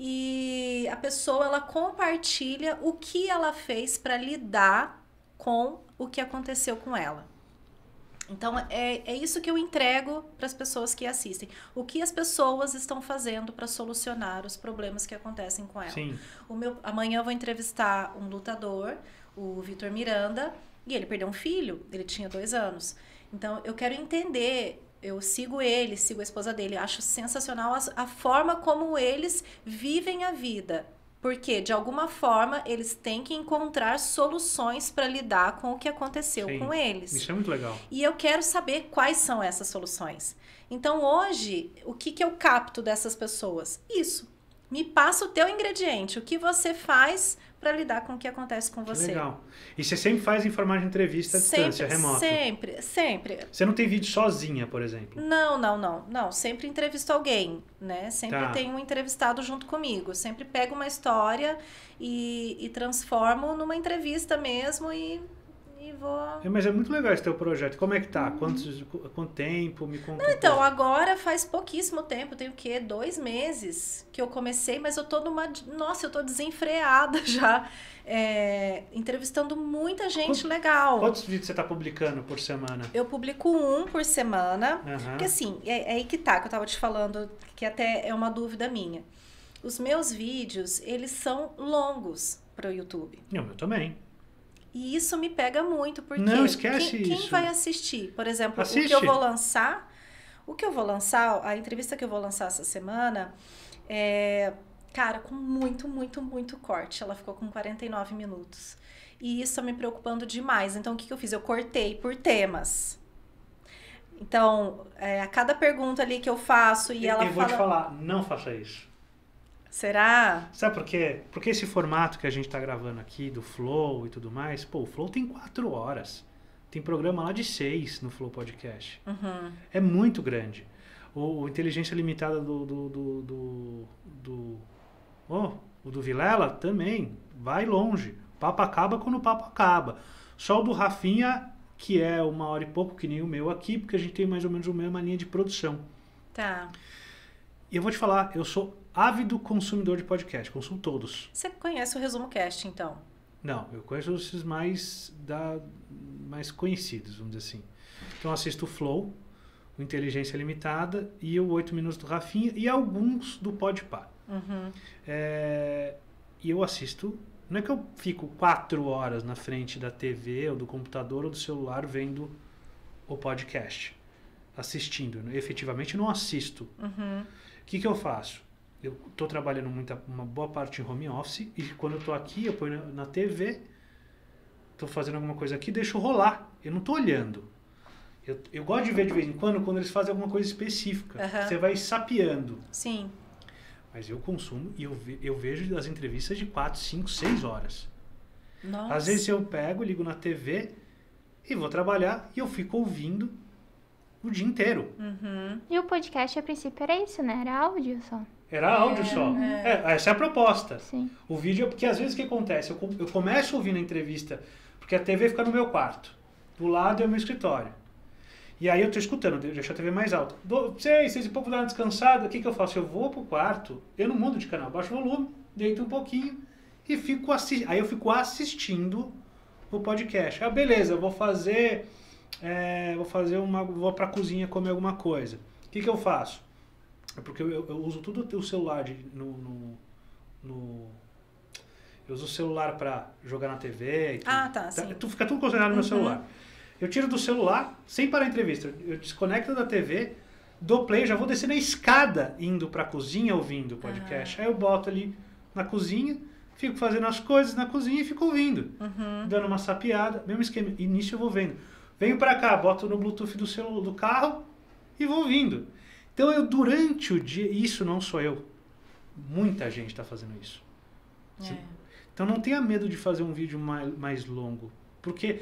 e a pessoa ela compartilha o que ela fez para lidar com o que aconteceu com ela. Então, é, é isso que eu entrego para as pessoas que assistem. O que as pessoas estão fazendo para solucionar os problemas que acontecem com ela. Sim. O meu, amanhã eu vou entrevistar um lutador, o Vitor Miranda, e ele perdeu um filho, ele tinha dois anos. Então, eu quero entender, eu sigo ele, sigo a esposa dele, acho sensacional a, a forma como eles vivem a vida. Porque, de alguma forma, eles têm que encontrar soluções para lidar com o que aconteceu Sim. com eles. Isso é muito legal. E eu quero saber quais são essas soluções. Então, hoje, o que, que eu capto dessas pessoas? Isso. Me passa o teu ingrediente. O que você faz para lidar com o que acontece com Que você. legal. E você sempre faz em formato de entrevista à distância, remoto. Sempre, sempre. Você não tem vídeo sozinha, por exemplo. Não, não, não. Não, sempre entrevisto alguém, né? Sempre Tá. tem um entrevistado junto comigo. Sempre pego uma história e, e transformo numa entrevista mesmo e, e vou... É, mas é muito legal esse teu projeto. Como é que tá? Quantos, qu- quanto tempo? Me conta. um Então, pouco. agora faz pouquíssimo tempo, tem o quê? Dois meses que eu comecei, mas eu tô numa... Nossa, eu tô desenfreada já, é, entrevistando muita gente Quanto- legal. Quantos vídeos você tá publicando por semana? Eu publico um por semana, Aham. porque assim, é, é aí que tá, que eu tava te falando, que até é uma dúvida minha. Os meus vídeos, eles são longos pro YouTube. Não, eu também. E isso me pega muito, porque Não, esquece quem, quem isso. vai assistir? Por exemplo, Assiste. o que eu vou lançar, o que eu vou lançar, a entrevista que eu vou lançar essa semana, é, cara, com muito, muito, muito corte. Ela ficou com quarenta e nove minutos. E isso tá me preocupando demais. Então, o que, que eu fiz? Eu cortei por temas. Então, é, a cada pergunta ali que eu faço e eu ela eu vou fala... te falar, não faça isso. Será? Sabe por quê? Porque esse formato que a gente tá gravando aqui, do Flow e tudo mais, pô, o Flow tem quatro horas. Tem programa lá de seis no Flow Podcast. Uhum. É muito grande. O, o Inteligência Limitada do... do, do, do, do oh, o do Vilela também. Vai longe. O papo acaba quando o papo acaba. Só o do Rafinha, que é uma hora e pouco, que nem o meu aqui, porque a gente tem mais ou menos a mesma linha de produção. Tá. E eu vou te falar, eu sou ávido consumidor de podcast, consumo todos. Você conhece o Resumo Cast, então? Não, eu conheço os mais, da, mais conhecidos, vamos dizer assim. Então eu assisto o Flow, o Inteligência Limitada e o oito Minutos do Rafinha e alguns do Podpah. Uhum. É, e eu assisto, não é que eu fico quatro horas na frente da T V ou do computador ou do celular vendo o podcast, assistindo. Eu, efetivamente não assisto. Uhum. O que, que eu faço? Eu estou trabalhando muita, uma boa parte em home office e quando eu estou aqui, eu ponho na, na T V, estou fazendo alguma coisa aqui, deixo rolar. Eu não estou olhando. Eu, eu gosto de ver de vez em quando, quando eles fazem alguma coisa específica. Uhum. Você vai sapeando. Sim. Mas eu consumo e eu, ve, eu vejo as entrevistas de quatro, cinco, seis horas. Nossa. Às vezes eu pego, ligo na T V e vou trabalhar e eu fico ouvindo o dia inteiro. Uhum. E o podcast, a princípio, era isso, né? Era áudio só. Era áudio só. É, essa é a proposta. Sim. O vídeo é porque às vezes o que acontece? Eu, com- eu começo ouvindo a entrevista, porque Porque a T V fica no meu quarto. Do lado é o meu escritório. E aí eu tô escutando, deixa a T V mais alta. Do, seis, seis e pouco, dá uma descansada. O que que eu faço? Eu vou pro quarto, eu não mudo de canal, baixo o volume, deito um pouquinho e fico assistindo. Aí eu fico assistindo o podcast. Ah, beleza, eu vou fazer... É, vou fazer uma... Vou pra cozinha comer alguma coisa. O que que eu faço? É porque eu, eu uso tudo o celular de, no, no, no... Eu uso o celular pra jogar na T V e tudo. Ah, tá, sim. Tu fica tudo concentrado no Uhum. meu celular. Eu tiro do celular, sem parar a entrevista. Eu desconecto da T V, dou play, já vou descer na escada indo pra cozinha ouvindo o podcast. Aí eu boto ali na cozinha, fico fazendo as coisas na cozinha e fico ouvindo. Uhum. Dando uma sapiada, mesmo esquema. Início eu vou vendo. Venho pra cá, boto no Bluetooth do, celular, do carro e vou ouvindo. Então eu, durante o dia, isso não sou eu. Muita gente está fazendo isso. É. Então não tenha medo de fazer um vídeo mais, mais longo. Porque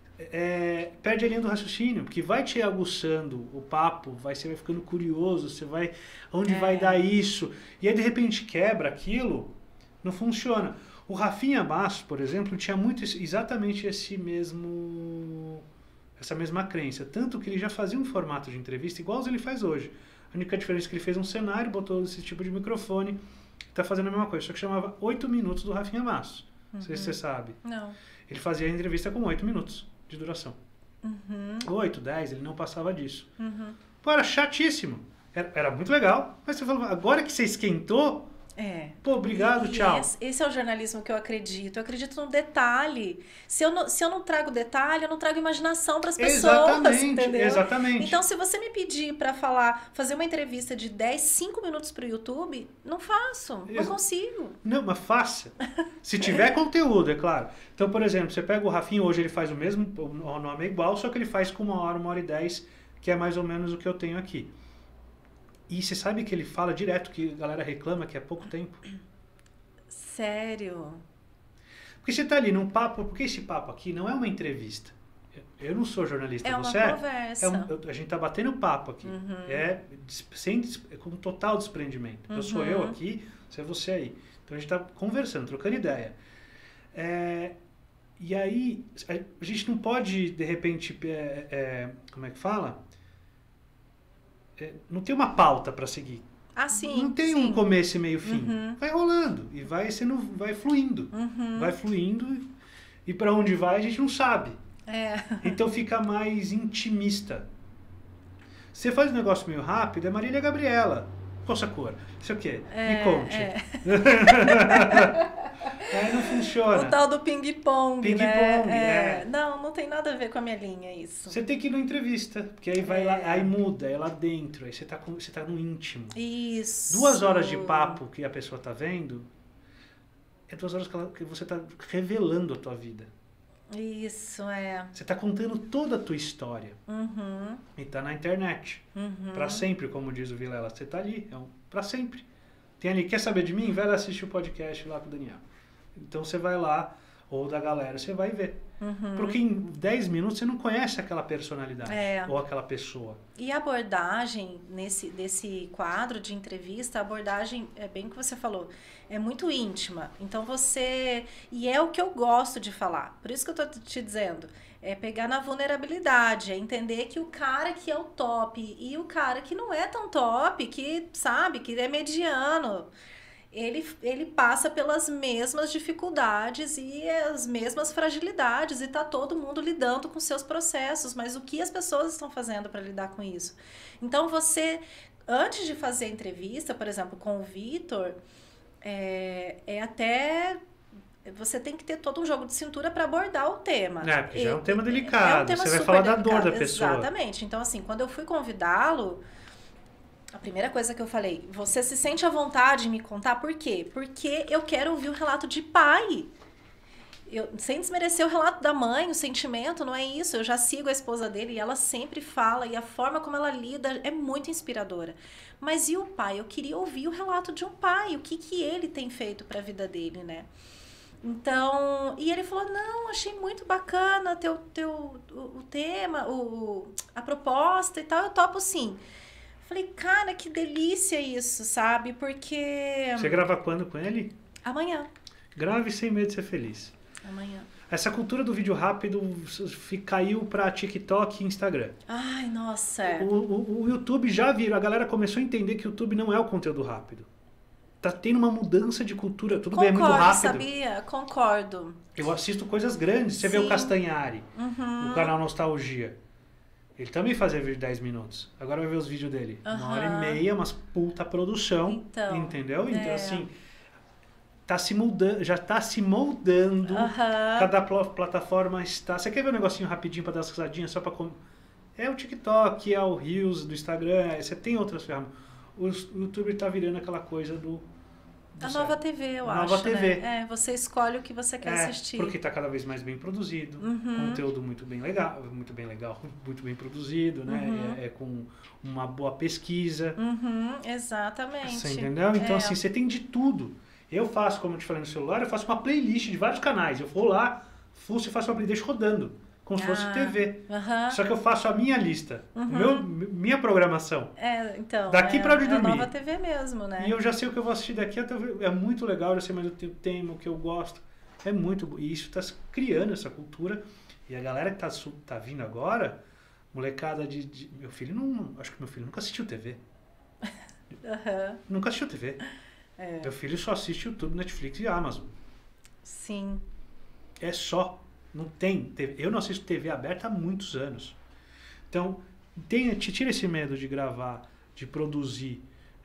é, perde a linha do raciocínio, porque vai te aguçando o papo, vai, você vai ficando curioso, você vai... Onde É. vai dar isso? E aí de repente quebra aquilo, não funciona. O Rafinha Bastos, por exemplo, tinha muito esse- exatamente esse mesmo... essa mesma crença. Tanto que ele já fazia um formato de entrevista igual ele faz hoje. A única diferença é que ele fez um cenário, botou esse tipo de microfone, está fazendo a mesma coisa, só que chamava oito minutos do Rafinha Bastos. Não sei se você sabe. Não. Ele fazia a entrevista com oito minutos de duração. Uhum. oito, dez, ele não passava disso. Uhum. Pô, era chatíssimo. Era, era muito legal, mas você falava, agora que você esquentou, É. pô, obrigado, E tchau. Esse, esse é o jornalismo que eu acredito. Eu acredito no detalhe. Se eu não, se eu não trago detalhe, eu não trago imaginação para as pessoas, Exatamente, entendeu? exatamente. Então, se você me pedir para falar, fazer uma entrevista de dez, cinco minutos pro YouTube, não faço, não Exa- consigo. Não, mas faça. Se tiver conteúdo, é claro. Então, por exemplo, você pega o Rafinha, hoje ele faz o mesmo, o nome é igual, só que ele faz com uma hora, uma hora e dez, que é mais ou menos o que eu tenho aqui. E você sabe que ele fala direto, que a galera reclama que é pouco tempo. Sério? Porque você tá ali num papo, porque esse papo aqui não é uma entrevista. Eu não sou jornalista, É uma você é? conversa. É um- eu- a gente tá batendo papo aqui. Uhum. É, des- sem, des- é com total desprendimento. Eu sou Uhum. eu aqui, você é você aí. Então a gente tá conversando, trocando ideia. É, e aí, a gente não pode, de repente, é, é, como é que fala? É, não tem uma pauta para seguir. Ah, sim. não tem sim. um começo e meio fim. Uhum. Vai rolando e vai sendo, vai fluindo. Uhum. Vai fluindo e para onde vai a gente não sabe. É. Então fica mais intimista. Você faz um negócio meio rápido, é Marília Gabriela. Qual essa cor? Isso o quê? É, Me conte. é. Aí não funciona. O tal do ping-pong, Ping-pong, né? é. Não, não tem nada a ver com a minha linha isso. Você tem que ir numa entrevista, porque aí vai É. lá, aí muda, é lá dentro, aí você tá, com, você tá no íntimo. Isso. Duas horas de papo que a pessoa tá vendo, é duas horas que, ela- que você tá revelando a tua vida. Isso, é. Você tá contando toda a tua história. Uhum, E tá na internet. uhum. Pra sempre, como diz o Vilela. Você tá ali, é um, pra sempre. Tem ali, quer saber de mim? Vai lá assistir o podcast lá com o Daniel. Então você vai lá, ou da galera, você vai ver. Uhum. Porque em dez minutos você não conhece aquela personalidade. É. Ou aquela pessoa. E a abordagem nesse desse quadro de entrevista, a abordagem, é bem o que você falou, é muito íntima. Então você... E é o que eu gosto de falar. Por isso que eu tô te dizendo. É pegar na vulnerabilidade, é entender que o cara que é o top e o cara que não é tão top, que sabe, que é mediano, ele, ele passa pelas mesmas dificuldades e as mesmas fragilidades e tá todo mundo lidando com seus processos, mas o que as pessoas estão fazendo para lidar com isso? Então você, antes de fazer a entrevista, por exemplo, com o Vitor, é, é até... Você tem que ter todo um jogo de cintura para abordar o tema. É, porque já é um E- tema é delicado. um tema Você vai super falar da dor delicado, da pessoa. Exatamente. Então, assim, quando eu fui convidá-lo, a primeira coisa que eu falei, você se sente à vontade em me contar por quê? Porque eu quero ouvir o relato de pai. Eu, sem desmerecer o relato da mãe, o sentimento, não é isso. Eu já sigo a esposa dele e ela sempre fala, e a forma como ela lida é muito inspiradora. Mas e o pai? Eu queria ouvir o relato de um pai, o que, que ele tem feito para a vida dele, né? Então, e ele falou, não, achei muito bacana teu, teu, o, o tema, o, a proposta e tal, eu topo sim. Falei, cara, que delícia isso, sabe? Porque Você grava quando com ele? amanhã, Grave sem medo de ser feliz. amanhã. Essa cultura do vídeo rápido fi- caiu pra TikTok e Instagram. Ai, nossa. é. O, o, o YouTube já virou, a galera começou a entender que o YouTube não é o conteúdo rápido. Tá tendo uma mudança de cultura, tudo bem, é muito Concordo, rápido. sabia? Concordo. Eu assisto coisas grandes, você vê o Sim. Castanhari, Uhum. no canal Nostalgia. Ele também fazia vídeo de dez minutos. Agora vai ver os vídeos dele. Uma hora Aham. e meia, umas puta produção. Então, entendeu? Então, é. assim, tá se moldando, já tá se moldando. Aham. Cada pl- plataforma está. Você quer ver um negocinho rapidinho pra dar as risadinhas só pra. Com... É o TikTok, é o Reels do Instagram, é- você tem outras ferramentas. O s- o YouTube tá virando aquela coisa do. do A certo. nova T V, eu Nova acho, T V. né? É, você escolhe o que você quer É, assistir. porque tá cada vez mais bem produzido, Uhum. conteúdo muito bem legal, muito bem legal, muito bem produzido, né? Uhum. É, é com uma boa pesquisa. Uhum, exatamente. Você entendeu? Então, É. assim, você tem de tudo. Eu faço, como eu te falei no celular, eu faço uma playlist de vários canais. Eu vou lá, fuço e faço uma playlist rodando, como se fosse Ah. T V. Aham. Só que eu faço a minha lista, o Uhum. meu, minha programação. É, então. Daqui é, pra onde é dormir. a nova T V mesmo, né? E eu já sei o que eu vou assistir daqui até. É muito legal, eu já sei mais o que eu tenho, o que eu gosto. É muito bom. E isso está criando essa cultura. E a galera que tá, su- tá vindo agora, molecada de, de- Meu filho não. Acho que meu filho nunca assistiu T V. Aham. Nunca assistiu T V. É. Meu filho só assiste YouTube, Netflix e Amazon. Sim. É só. Não tem. T V. Eu não assisto T V aberta há muitos anos. Então, tem, te tira esse medo de gravar, de produzir.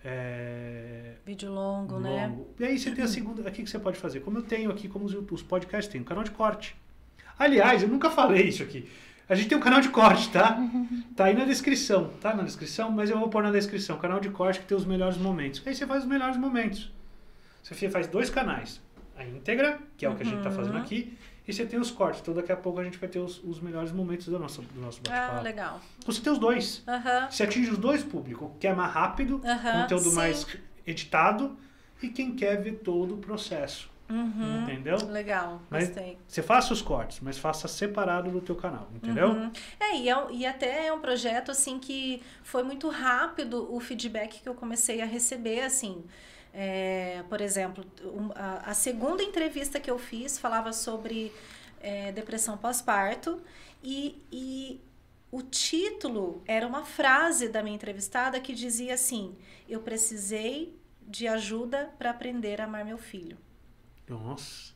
É, Vídeo longo, né? longo. E aí você tem a segunda. Aqui que você pode fazer. Como eu tenho aqui, como os, os podcasts têm, um canal de corte. Aliás, eu nunca falei isso aqui. A gente tem um canal de corte, tá? Tá aí na descrição. Tá na descrição, mas eu vou pôr na descrição. Canal de corte que tem os melhores momentos. Aí você faz os melhores momentos. Você faz dois canais. A íntegra, que é o que a gente tá fazendo aqui, e você tem os cortes. Então daqui a pouco a gente vai ter os, os melhores momentos do nosso, do nosso bate-papo. Ah, legal. Você tem os dois. Aham. Você atinge os dois públicos. Que é mais rápido, Aham, conteúdo sim. mais editado, e quem quer ver todo o processo. Uhum. Entendeu? Legal, Mas gostei. você faça os cortes, mas faça separado do teu canal, entendeu? Uhum. É, e, é, um- e até é um projeto, assim, que foi muito rápido o feedback que eu comecei a receber, assim. É, por exemplo, um- a, a segunda entrevista que eu fiz falava sobre é, depressão pós-parto e, e o título era uma frase da minha entrevistada que dizia assim: eu precisei de ajuda para aprender a amar meu filho. Nossa.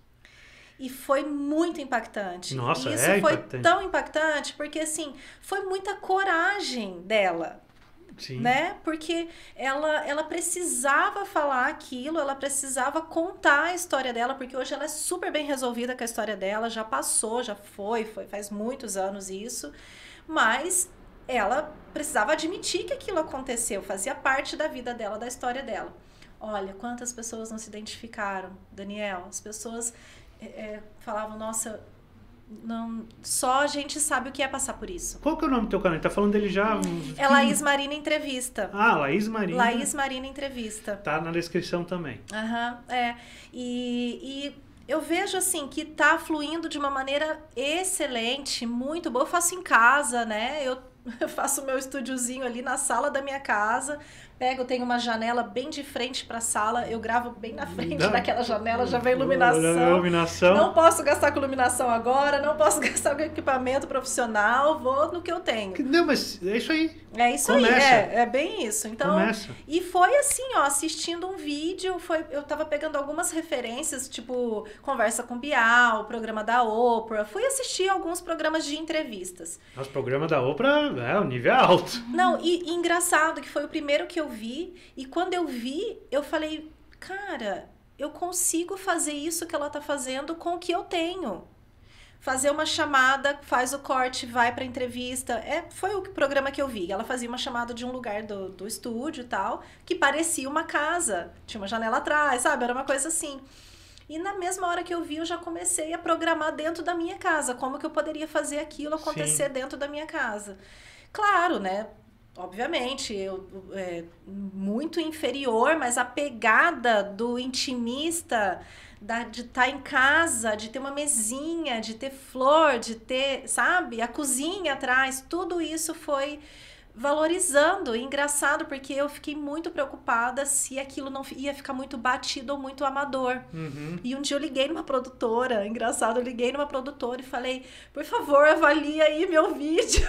E foi muito impactante. Nossa, e isso é foi impactante. tão impactante porque, assim, foi muita coragem dela, Sim. né? Porque ela, ela precisava falar aquilo, ela precisava contar a história dela, porque hoje ela é super bem resolvida com a história dela, já passou, já foi, foi faz muitos anos isso, mas ela precisava admitir que aquilo aconteceu, fazia parte da vida dela, da história dela. Olha, quantas pessoas não se identificaram, Daniel? As pessoas é, é, falavam, nossa, não, só a gente sabe o que é passar por isso. Qual que é o nome do teu canal? Tá falando dele já? uns É Laís quinze. Marina Entrevista. Ah, Laís Marina. Laís Marina Entrevista. Tá na descrição também. Aham, é. E, e eu vejo, assim, que tá fluindo de uma maneira excelente, muito boa. Eu faço em casa, né? Eu, eu faço meu estúdiozinho ali na sala da minha casa. Pego, tenho uma janela bem de frente pra sala. Eu gravo bem na frente Não. daquela janela, já vem iluminação. Iluminação. Não posso gastar com iluminação agora, não posso gastar com equipamento profissional, vou no que eu tenho. Não, mas é isso aí. É isso Começa. aí, é, é bem isso. Então, Começa. e foi assim, ó, assistindo um vídeo, foi, eu tava pegando algumas referências, tipo Conversa com Bial, o programa da Oprah, fui assistir alguns programas de entrevistas. Nosso programa da Oprah é o nível é alto. Não, e, e engraçado que foi o primeiro que eu vi, e quando eu vi, eu falei, cara, eu consigo fazer isso que ela tá fazendo com o que eu tenho. Fazer uma chamada, faz o corte, vai pra entrevista. É, foi o programa que eu vi. Ela fazia uma chamada de um lugar do, do estúdio e tal, que parecia uma casa. Tinha uma janela atrás, sabe? Era uma coisa assim. E na mesma hora que eu vi, eu já comecei a programar dentro da minha casa. Como que eu poderia fazer aquilo acontecer Sim. dentro da minha casa. Claro, né? Obviamente, eu, é, muito inferior, mas a pegada do intimista, da, de estar em casa, de ter uma mesinha, de ter flor, de ter, sabe, a cozinha atrás, tudo isso foi valorizando. E engraçado, porque eu fiquei muito preocupada se aquilo não ia ficar muito batido ou muito amador. Uhum. E um dia eu liguei numa produtora, engraçado, eu liguei numa produtora e falei, por favor, avalie aí meu vídeo.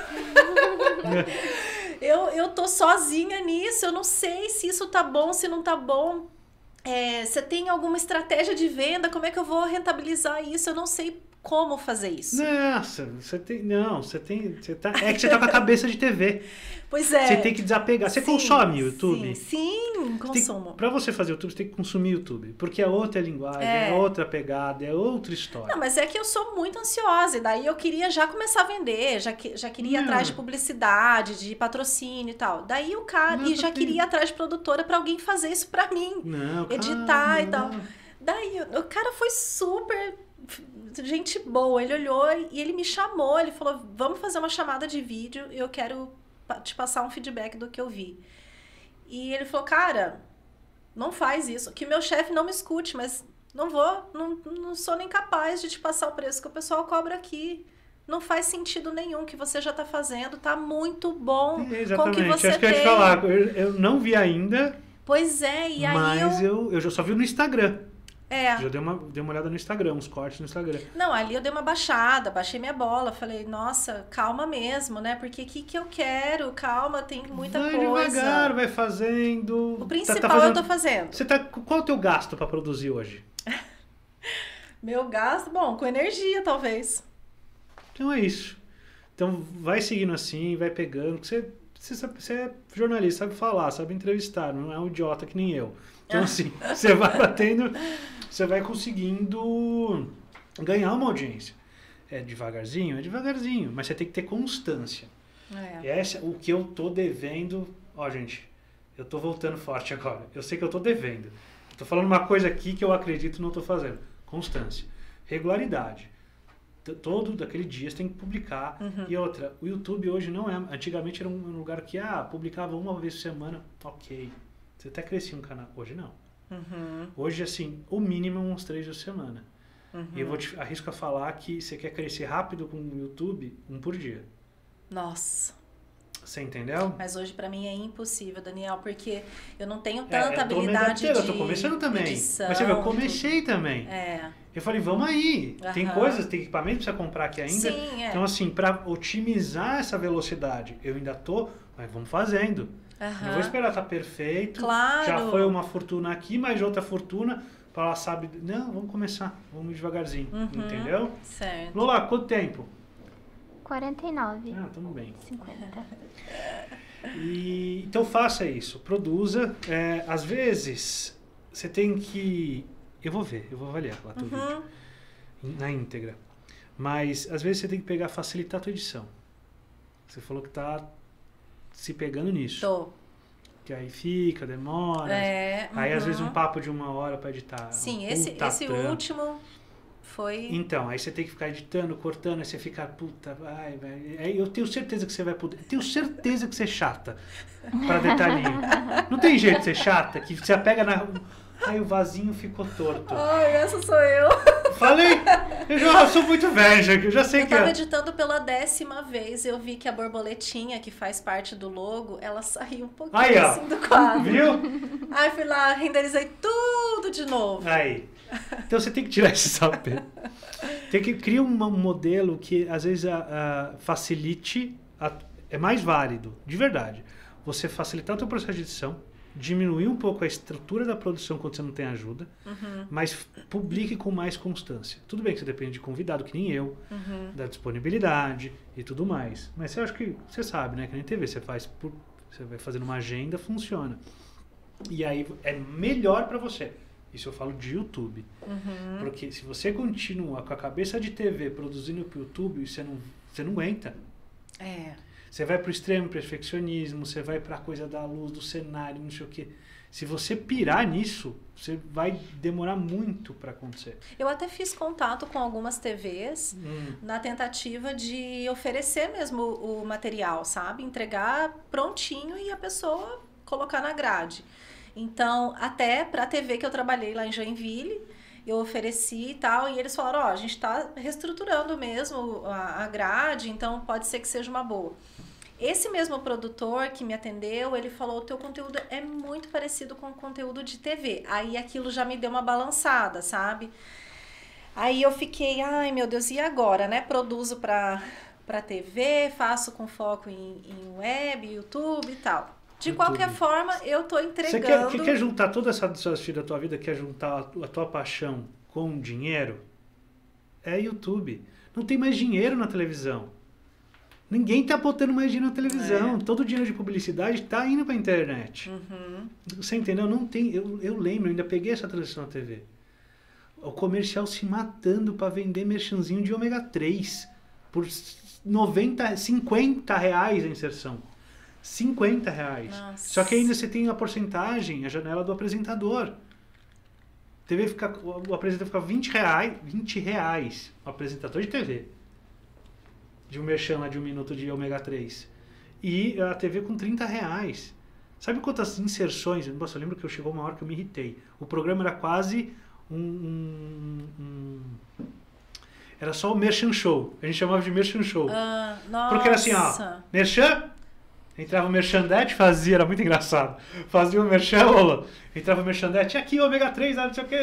eu, eu tô sozinha nisso, eu não sei se isso tá bom, se não tá bom. É, você tem alguma estratégia de venda? Como é que eu vou rentabilizar isso? Eu não sei como fazer isso. Nossa, você tem. Não, você tem. Você tá, é que você tá com a cabeça de T V. Pois é. Você tem que desapegar. Você Sim, consome o YouTube? Sim, sim, consumo. Para você fazer YouTube, você tem que consumir YouTube. Porque é outra linguagem, é, É. outra pegada, é outra história. Não, mas é que eu sou muito ansiosa, e daí eu queria já começar a vender, já, que, já queria ir Não. atrás de publicidade, de patrocínio e tal. Daí o cara, Não, e já tá queria ir bem. atrás de produtora pra alguém fazer isso pra mim, Não, editar calma, e tal. não. Daí o cara foi super gente boa, ele olhou e ele me chamou, ele falou, vamos fazer uma chamada de vídeo, eu quero pa- te passar um feedback do que eu vi. E ele falou, cara, não faz isso, que meu chefe não me escute, mas não vou, não, não sou nem capaz de te passar o preço que o pessoal cobra aqui. Não faz sentido nenhum que você já tá fazendo, tá muito bom É, com o que exatamente, você acho que eu ia tem. te falar. Eu, eu não vi ainda, Pois é, e aí mas eu... eu... Eu, já só vi no Instagram. É, Já dei uma, dei uma olhada no Instagram, uns cortes no Instagram. não, ali eu dei uma baixada, baixei minha bola, falei, nossa, calma mesmo, né? Porque o que, que eu quero? Calma, tem muita vai coisa. devagar, vai fazendo. O principal Tá- tá fazendo- eu tô fazendo. Você tá, qual é o teu gasto pra produzir hoje? Meu gasto, bom, com energia, talvez. Então é isso. Então vai seguindo assim, vai pegando. Você, você, sabe- você é jornalista, sabe falar, sabe entrevistar, não é um idiota que nem eu. Então assim, você vai batendo, você vai conseguindo ganhar uma audiência. É devagarzinho? É devagarzinho, mas você tem que ter constância. É. Essa, o que eu tô devendo... Ó, gente, eu tô voltando forte agora. Eu sei que eu tô devendo. Eu tô falando uma coisa aqui que eu acredito e não tô fazendo. Constância. Regularidade. T- Todo daquele dia você tem que publicar. Uhum. E outra, o YouTube hoje não é... Antigamente era um lugar que, ah, publicava uma vez por semana. Ok. Você até crescia um canal. Hoje não. Uhum, Hoje, assim, o mínimo uns três por semana. uhum. E eu vou te arrisco a falar que você quer crescer rápido com o YouTube, um por dia. Nossa, Você entendeu? mas hoje pra mim é impossível, Daniel, porque eu não tenho É, tanta eu tô me habilidade adaptando, de eu tô começando também. edição, Mas você vê, eu tudo. comecei também. É, Eu falei, vamos aí. Tem Aham. coisas, tem equipamento pra você comprar aqui ainda. sim, é. Então, assim, pra otimizar essa velocidade, eu ainda tô, mas vamos fazendo. Não Aham. vou esperar estar perfeito. Claro. Já foi uma fortuna aqui, mais outra fortuna. Pra ela sabe, não, vamos começar, vamos devagarzinho. Uhum. Entendeu? Certo. Lola, quanto tempo? quarenta e nove. Ah, tamo bem. cinquenta. E, então faça isso, produza. É, às vezes, você tem que... Eu vou ver, eu vou avaliar lá teu vídeo, Uhum. in- na íntegra. Mas, às vezes, você tem que pegar, facilitar a tua edição. Você falou que tá se pegando nisso. Tô. Que aí fica, demora. É, Aí, às uhum. vezes, um papo de uma hora pra editar. Sim, um esse, puta esse trampo. último foi... Então, aí você tem que ficar editando, cortando, aí você fica, puta, vai, vai. Aí eu tenho certeza que você vai poder. Tenho certeza que você é chata pra detalhinho. Não tem jeito de ser chata, que você pega na. Aí o vasinho ficou torto. Ai, essa sou eu. Falei! Eu já sou muito velho, eu já sei Eu que tava é. editando pela décima vez, eu vi que a borboletinha, que faz parte do logo, ela saiu um pouquinho Aí, ó. assim do quadro. Viu? Aí fui lá, renderizei tudo de novo. Aí. Então você tem que tirar esse sapê. Tem que criar um modelo que às vezes a, a facilite, a- é mais válido, de verdade. Você facilitar o teu processo de edição, diminuir um pouco a estrutura da produção quando você não tem ajuda, Uhum, mas publique com mais constância. Tudo bem que você depende de convidado, que nem eu, uhum. da disponibilidade e tudo mais. Mas eu acho que você sabe, né? Que nem T V, você faz por, você vai fazendo uma agenda, funciona. E aí é melhor pra você. Isso eu falo de YouTube. Uhum. Porque se você continua com a cabeça de T V produzindo pro YouTube, você não, você não aguenta. É. Você vai pro extremo perfeccionismo, você vai pra coisa da luz, do cenário, não sei o quê. Se você pirar nisso, você vai demorar muito pra acontecer. Eu até fiz contato com algumas T Vs Hum. na tentativa de oferecer mesmo o o material, sabe? Entregar prontinho e a pessoa colocar na grade. Então, até para a T V que eu trabalhei lá em Joinville, eu ofereci e tal, e eles falaram, ó, a gente está reestruturando mesmo a, a grade, então pode ser que seja uma boa. Esse mesmo produtor que me atendeu, ele falou, o teu conteúdo é muito parecido com o conteúdo de T V. Aí aquilo já me deu uma balançada, sabe? Aí eu fiquei, ai meu Deus, e agora, né? Produzo para para T V, faço com foco em, em web, YouTube e tal. De YouTube. qualquer forma, eu tô entregando... Você quer, que quer juntar toda essa desafio da tua vida, quer juntar a tua, a tua paixão com dinheiro? É YouTube. Não tem mais dinheiro na televisão. Ninguém tá botando mais dinheiro na televisão. É. Todo o dinheiro de publicidade tá indo pra internet. Uhum. Você entendeu? Não tem. Eu, eu lembro, eu ainda peguei essa transição na T V. O comercial se matando para vender merchanzinho de ômega três por noventa, cinquenta reais a inserção. cinquenta reais. Nossa. Só que ainda você tem a porcentagem, a janela do apresentador. A T V fica, o apresentador fica vinte reais, vinte reais. O apresentador de T V. De um merchan lá de um minuto de ômega três. E a T V com trinta reais. Sabe quantas inserções? Nossa, eu lembro que eu chegou uma hora que eu me irritei. O programa era quase um... um, um era só o merchan show. A gente chamava de merchan show. Ah, nossa. Porque era assim, ó. Merchan... Entrava o merchandete, fazia, era muito engraçado. Fazia o merchan, Lola. Entrava o merchandete, aqui, ômega três, não sei o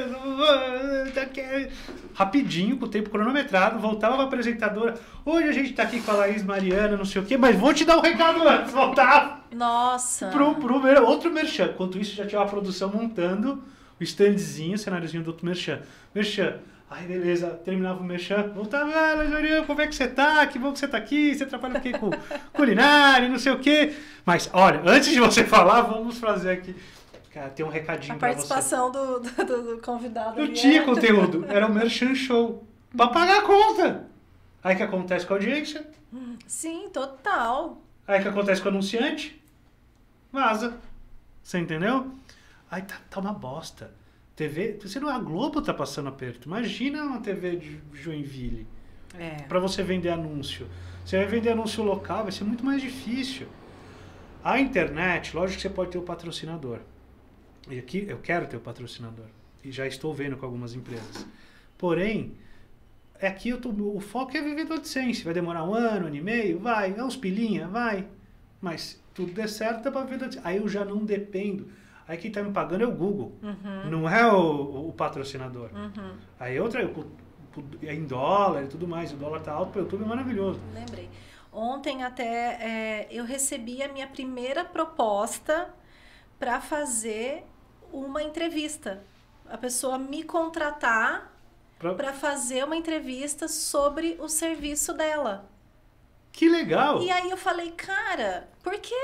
que. Rapidinho, com o tempo cronometrado, voltava a apresentadora. Hoje a gente tá aqui com a Laís Mariana, não sei o que, mas vou te dar um recado antes. Voltava. Nossa. Pro, pro outro merchan. Enquanto isso, já tinha uma produção montando o standzinho, o cenáriozinho do outro merchan. Merchan. Aí, beleza, terminava o merchan, voltava, ah, Lajorian, como é que você tá? Que bom que você tá aqui, você trabalha aqui com culinária, não sei o quê. Mas, olha, antes de você falar, vamos fazer aqui, cara, tem um recadinho pra você. A participação do, do, do convidado. Eu tinha conteúdo, era um merchan show, pra pagar a conta. Aí o que acontece com a audiência? Sim, total. Aí o que acontece com o anunciante? Vaza. Você entendeu? Aí tá, tá uma bosta. T V, você não, a Globo tá passando aperto. Imagina uma T V de Joinville. É. Para você vender anúncio. Você vai vender anúncio local, vai ser muito mais difícil. A internet, lógico que você pode ter o patrocinador. E aqui eu quero ter o patrocinador. E já estou vendo com algumas empresas. Porém, aqui eu tô, o foco é viver do AdSense. Vai demorar um ano, um ano e meio? Vai. É uns pilinha? Vai. Mas tudo der certo, dá para viver do AdSense. Aí eu já não dependo. Aí quem está me pagando é o Google, uhum. não é o, o patrocinador. Uhum. Aí outra, é em dólar e tudo mais, o dólar está alto para o YouTube, é maravilhoso. Lembrei. Ontem até é, eu recebi a minha primeira proposta para fazer uma entrevista. A pessoa me contratar para pra... fazer uma entrevista sobre o serviço dela. Que legal! E aí eu falei, cara, por quê?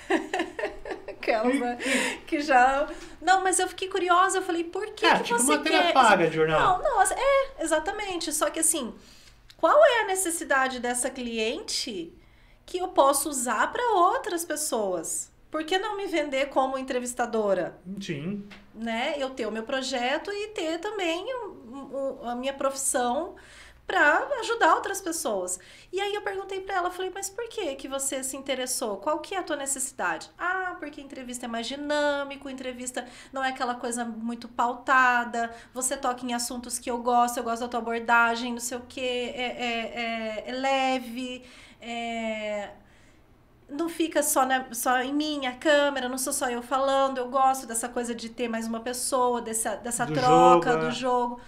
Aquelas, né? Que já... Não, mas eu fiquei curiosa, eu falei, por que, é, que tipo você matéria quer... paga de jornal. Não, não, é, exatamente. Só que assim, qual é a necessidade dessa cliente que eu posso usar para outras pessoas? Por que não me vender como entrevistadora? Sim. Né? Eu ter o meu projeto e ter também o, o, a minha profissão para ajudar outras pessoas. E aí eu perguntei para ela, falei, mas por que que você se interessou? Qual que é a tua necessidade? Ah, porque entrevista é mais dinâmico, entrevista não é aquela coisa muito pautada, você toca em assuntos que eu gosto, eu gosto da tua abordagem, não sei o que, é, é, é, é leve, é... não fica só, na, só em mim, a câmera, não sou só eu falando, eu gosto dessa coisa de ter mais uma pessoa, dessa, dessa do troca jogo, do é. jogo.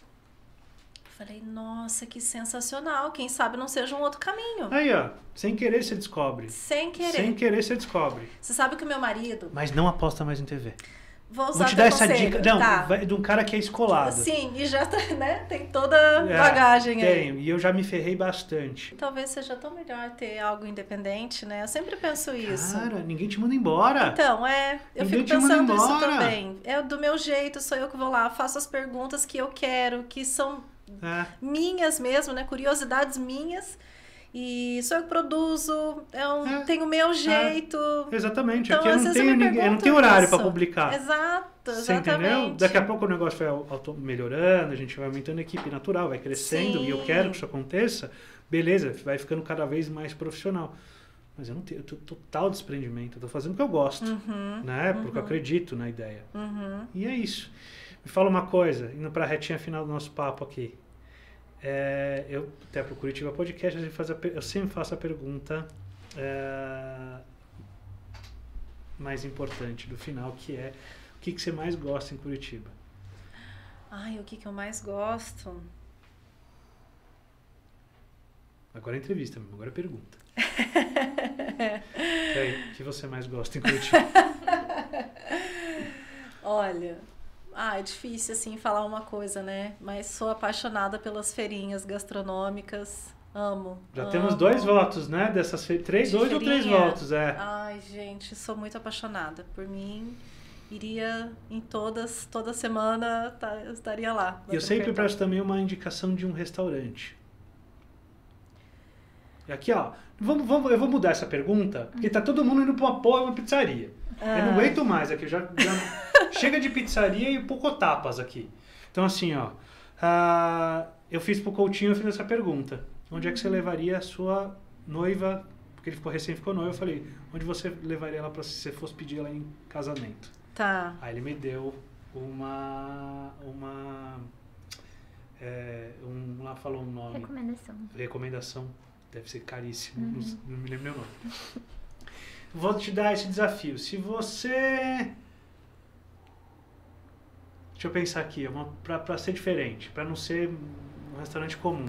Falei, nossa, que sensacional. Quem sabe não seja um outro caminho. Aí, ó. Sem querer você descobre. Sem querer. Sem querer você descobre. Você sabe que o meu marido... Mas não aposta mais em T V. Vou usar Vou te dar essa conselho. dica. Não, tá. vai, de um cara que é escolado. Sim, e já tá, né? Tem toda a é, bagagem aí. Tenho, e eu já me ferrei bastante. Talvez seja tão melhor ter algo independente, né? Eu sempre penso isso. Cara, ninguém te manda embora. Então, é. Eu ninguém fico pensando isso embora. também. É do meu jeito, sou eu que vou lá, faço as perguntas que eu quero, que são É. minhas mesmo, né? Curiosidades minhas. E sou eu que produzo, é um, É. tenho o meu jeito. É. Exatamente. Então, Aqui eu às não vezes eu tenho, me ninguém, eu não pergunto tenho horário isso. para publicar. Exato, Você exatamente. entendeu? Daqui a pouco o negócio vai auto- melhorando, a gente vai aumentando a equipe natural, vai crescendo, Sim. e eu quero que isso aconteça. Beleza, vai ficando cada vez mais profissional. Mas eu não tenho, eu tenho total desprendimento. Eu tô fazendo o que eu gosto, Uhum, né? Porque uhum. eu acredito na ideia. Uhum. E é isso. Me fala uma coisa, indo para a retinha final do nosso papo aqui. É, eu até pro Curitiba Podcast, a gente faz a per- eu sempre faço a pergunta é, mais importante do final, que é o que, que você mais gosta em Curitiba? Ai, o que, que eu mais gosto? Agora é entrevista, agora é pergunta. E aí, o que você mais gosta em Curitiba? Olha, ah, é difícil assim falar uma coisa, né? Mas sou apaixonada pelas feirinhas gastronômicas. Amo. Já amo. temos dois votos, né? Dessas fe... três, De dois ou três feirinha? votos, é. Ai, gente, sou muito apaixonada. Por mim, iria em todas, toda semana tá, eu estaria lá. E eu batendo sempre cartão. peço também uma indicação de um restaurante. E aqui, ó, vamos, vamos, eu vou mudar essa pergunta, porque tá todo mundo indo pra uma porra, uma pizzaria. Ah. Eu não aguento mais aqui, eu já, já chega de pizzaria e pouco tapas aqui. Então assim, ó, ah, eu fiz pro Coutinho, eu fiz essa pergunta. Onde é que você levaria a sua noiva, porque ele ficou recém ficou noivo, eu falei, onde você levaria ela pra se você fosse pedir ela em casamento? Tá. Aí ele me deu uma, uma, é, um, lá falou um nome, Recomendação. recomendação, deve ser caríssimo, não, não me lembro meu nome. Vou te dar esse desafio. Se você... Deixa eu pensar aqui, uma, pra, pra ser diferente, pra não ser um restaurante comum.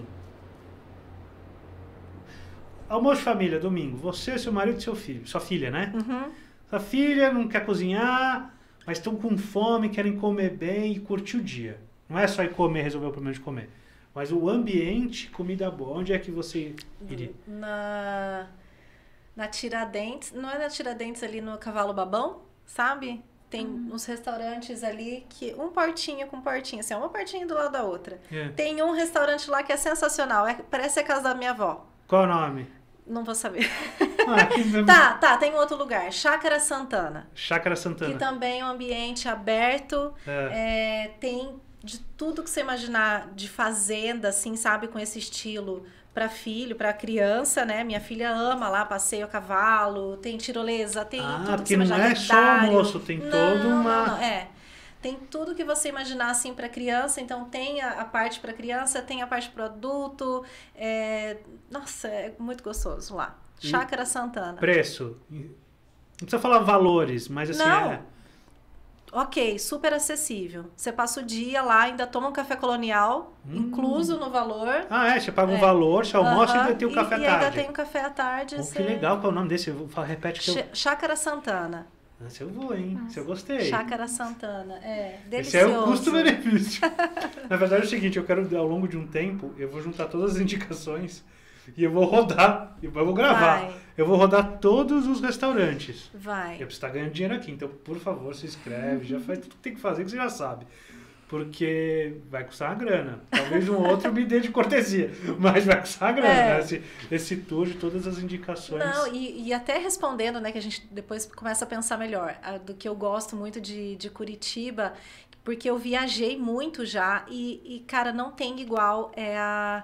Almoço de família, domingo. Você, seu marido e seu filho. Sua filha, né? Uhum. Sua filha não quer cozinhar, mas estão com fome, querem comer bem e curtir o dia. Não é só ir comer, resolver o problema de comer. Mas o ambiente, comida boa. Onde é que você iria? Na, na Tiradentes, não é na Tiradentes ali no Cavalo Babão, sabe? Tem uns restaurantes ali que um portinha com portinha, assim, uma portinha do lado da outra. É. Tem um restaurante lá que é sensacional, é, parece a casa da minha avó. Qual o nome? Não vou saber. Ah, aqui... Tá, tá, tem outro lugar, Chácara Santana. Chácara Santana. Que também é um ambiente aberto, É. é, tem de tudo que você imaginar de fazenda, assim, sabe, com esse estilo para filho, para criança, né? Minha filha ama lá, passeio a cavalo, tem tirolesa, tem Ah, tudo que porque você não imaginar. é só lendário. almoço, tem Não, toda uma... Não, não, é. Tem tudo que você imaginar, assim, para criança. Então, tem a, a parte para criança, tem a parte para adulto. É... Nossa, é muito gostoso lá. E Chácara Santana. Preço? Não precisa falar valores, mas assim Não. é... Ok, super acessível. Você passa o dia lá, ainda toma um café colonial, Hum. incluso no valor. Ah, é? Você paga um É. valor, você almoça e Aham, ainda tem o café à e tarde. ainda tem um café à tarde. Oh, você- que legal, qual é o nome desse? Eu vou falar, repete que eu... Ch- Chácara Santana. Esse eu vou, hein? Nossa. Esse eu gostei. Chácara Santana, é. Esse é Delicioso. o custo-benefício. Na verdade é o seguinte, eu quero, ao longo de um tempo, eu vou juntar todas as indicações e eu vou rodar, eu vou gravar. Vai. Eu vou rodar todos os restaurantes. Vai. Eu preciso estar ganhando dinheiro aqui, então, por favor, se inscreve, já faz tudo que tem que fazer, que você já sabe. Porque vai custar uma grana. Talvez um outro me dê de cortesia, mas vai custar uma grana, É. né? Esse, esse tour de todas as indicações. Não, e, e até respondendo, né, que a gente depois começa a pensar melhor, a- do que eu gosto muito de, de Curitiba, porque eu viajei muito já e, e, cara, não tem igual é a,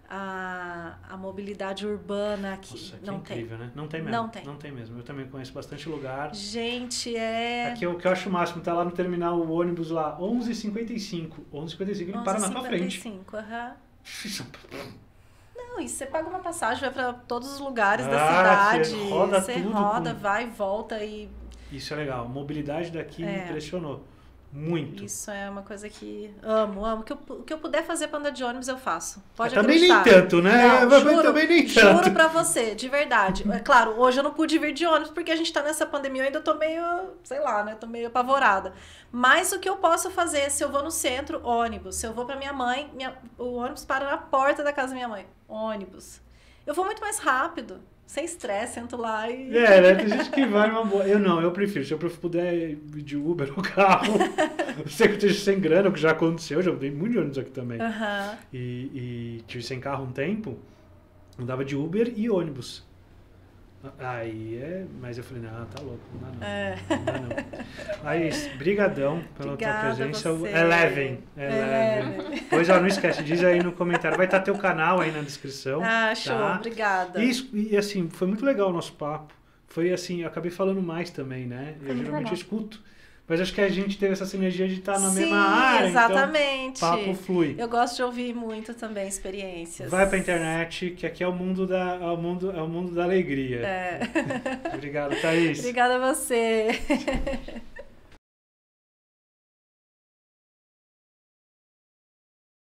a, a mobilidade urbana aqui. Nossa, que não incrível, tem. né? Não tem mesmo. Não tem. Não tem mesmo. Eu também conheço bastante lugar. Gente, é... Aqui o que eu acho o máximo, tá lá no terminal o ônibus lá, onze e cinquenta e cinco. onze e cinquenta e cinco ele para na tua frente. onze e cinquenta e cinco, aham. Não, e você paga uma passagem, vai pra todos os lugares da Ah, cidade. você roda você tudo roda, com- vai, volta e Isso é legal. A mobilidade daqui me É. impressionou. Muito. isso é uma coisa que amo, amo. O que eu, o que eu puder fazer pra andar de ônibus, eu faço. Pode Eu também nem acreditar. tanto, né? Não, Eu juro, também nem tanto. juro pra você, de verdade. É claro, hoje eu não pude vir de ônibus porque a gente tá nessa pandemia, eu ainda tô meio, sei lá, né? Tô meio apavorada. Mas o que eu posso fazer, se eu vou no centro, ônibus. Se eu vou pra minha mãe, minha- o ônibus para na porta da casa da minha mãe. Ônibus. Eu vou muito mais rápido, sem estresse, sento lá e... É, né? Tem gente que vai numa boa. Eu não, eu prefiro. Se eu puder ir de Uber ou carro, eu sei que eu esteja sem grana, o que já aconteceu, já dei muito de ônibus aqui também. Aham. E, e tive sem carro um tempo, andava de Uber e ônibus. Aí é. Mas eu falei, não, tá louco, não dá não. É. Não dá não. Aí, brigadão pela Obrigada tua presença. a você. Eleven. Eleven. Eleven. Pois ó, não esquece, diz aí no comentário. Vai estar teu canal aí na descrição. Ah, show, tá? obrigada. E, isso- e assim, foi muito legal o nosso papo. Foi assim, eu acabei falando mais também, né? Eu muito geralmente legal. escuto. Mas acho que a gente teve essa sinergia de estar na Sim, mesma área, exatamente. então papo flui. Eu gosto de ouvir muito também experiências. Vai pra internet, que aqui é o mundo da, é o mundo, é o mundo da alegria. É. Obrigado, Thaís. Obrigada a você.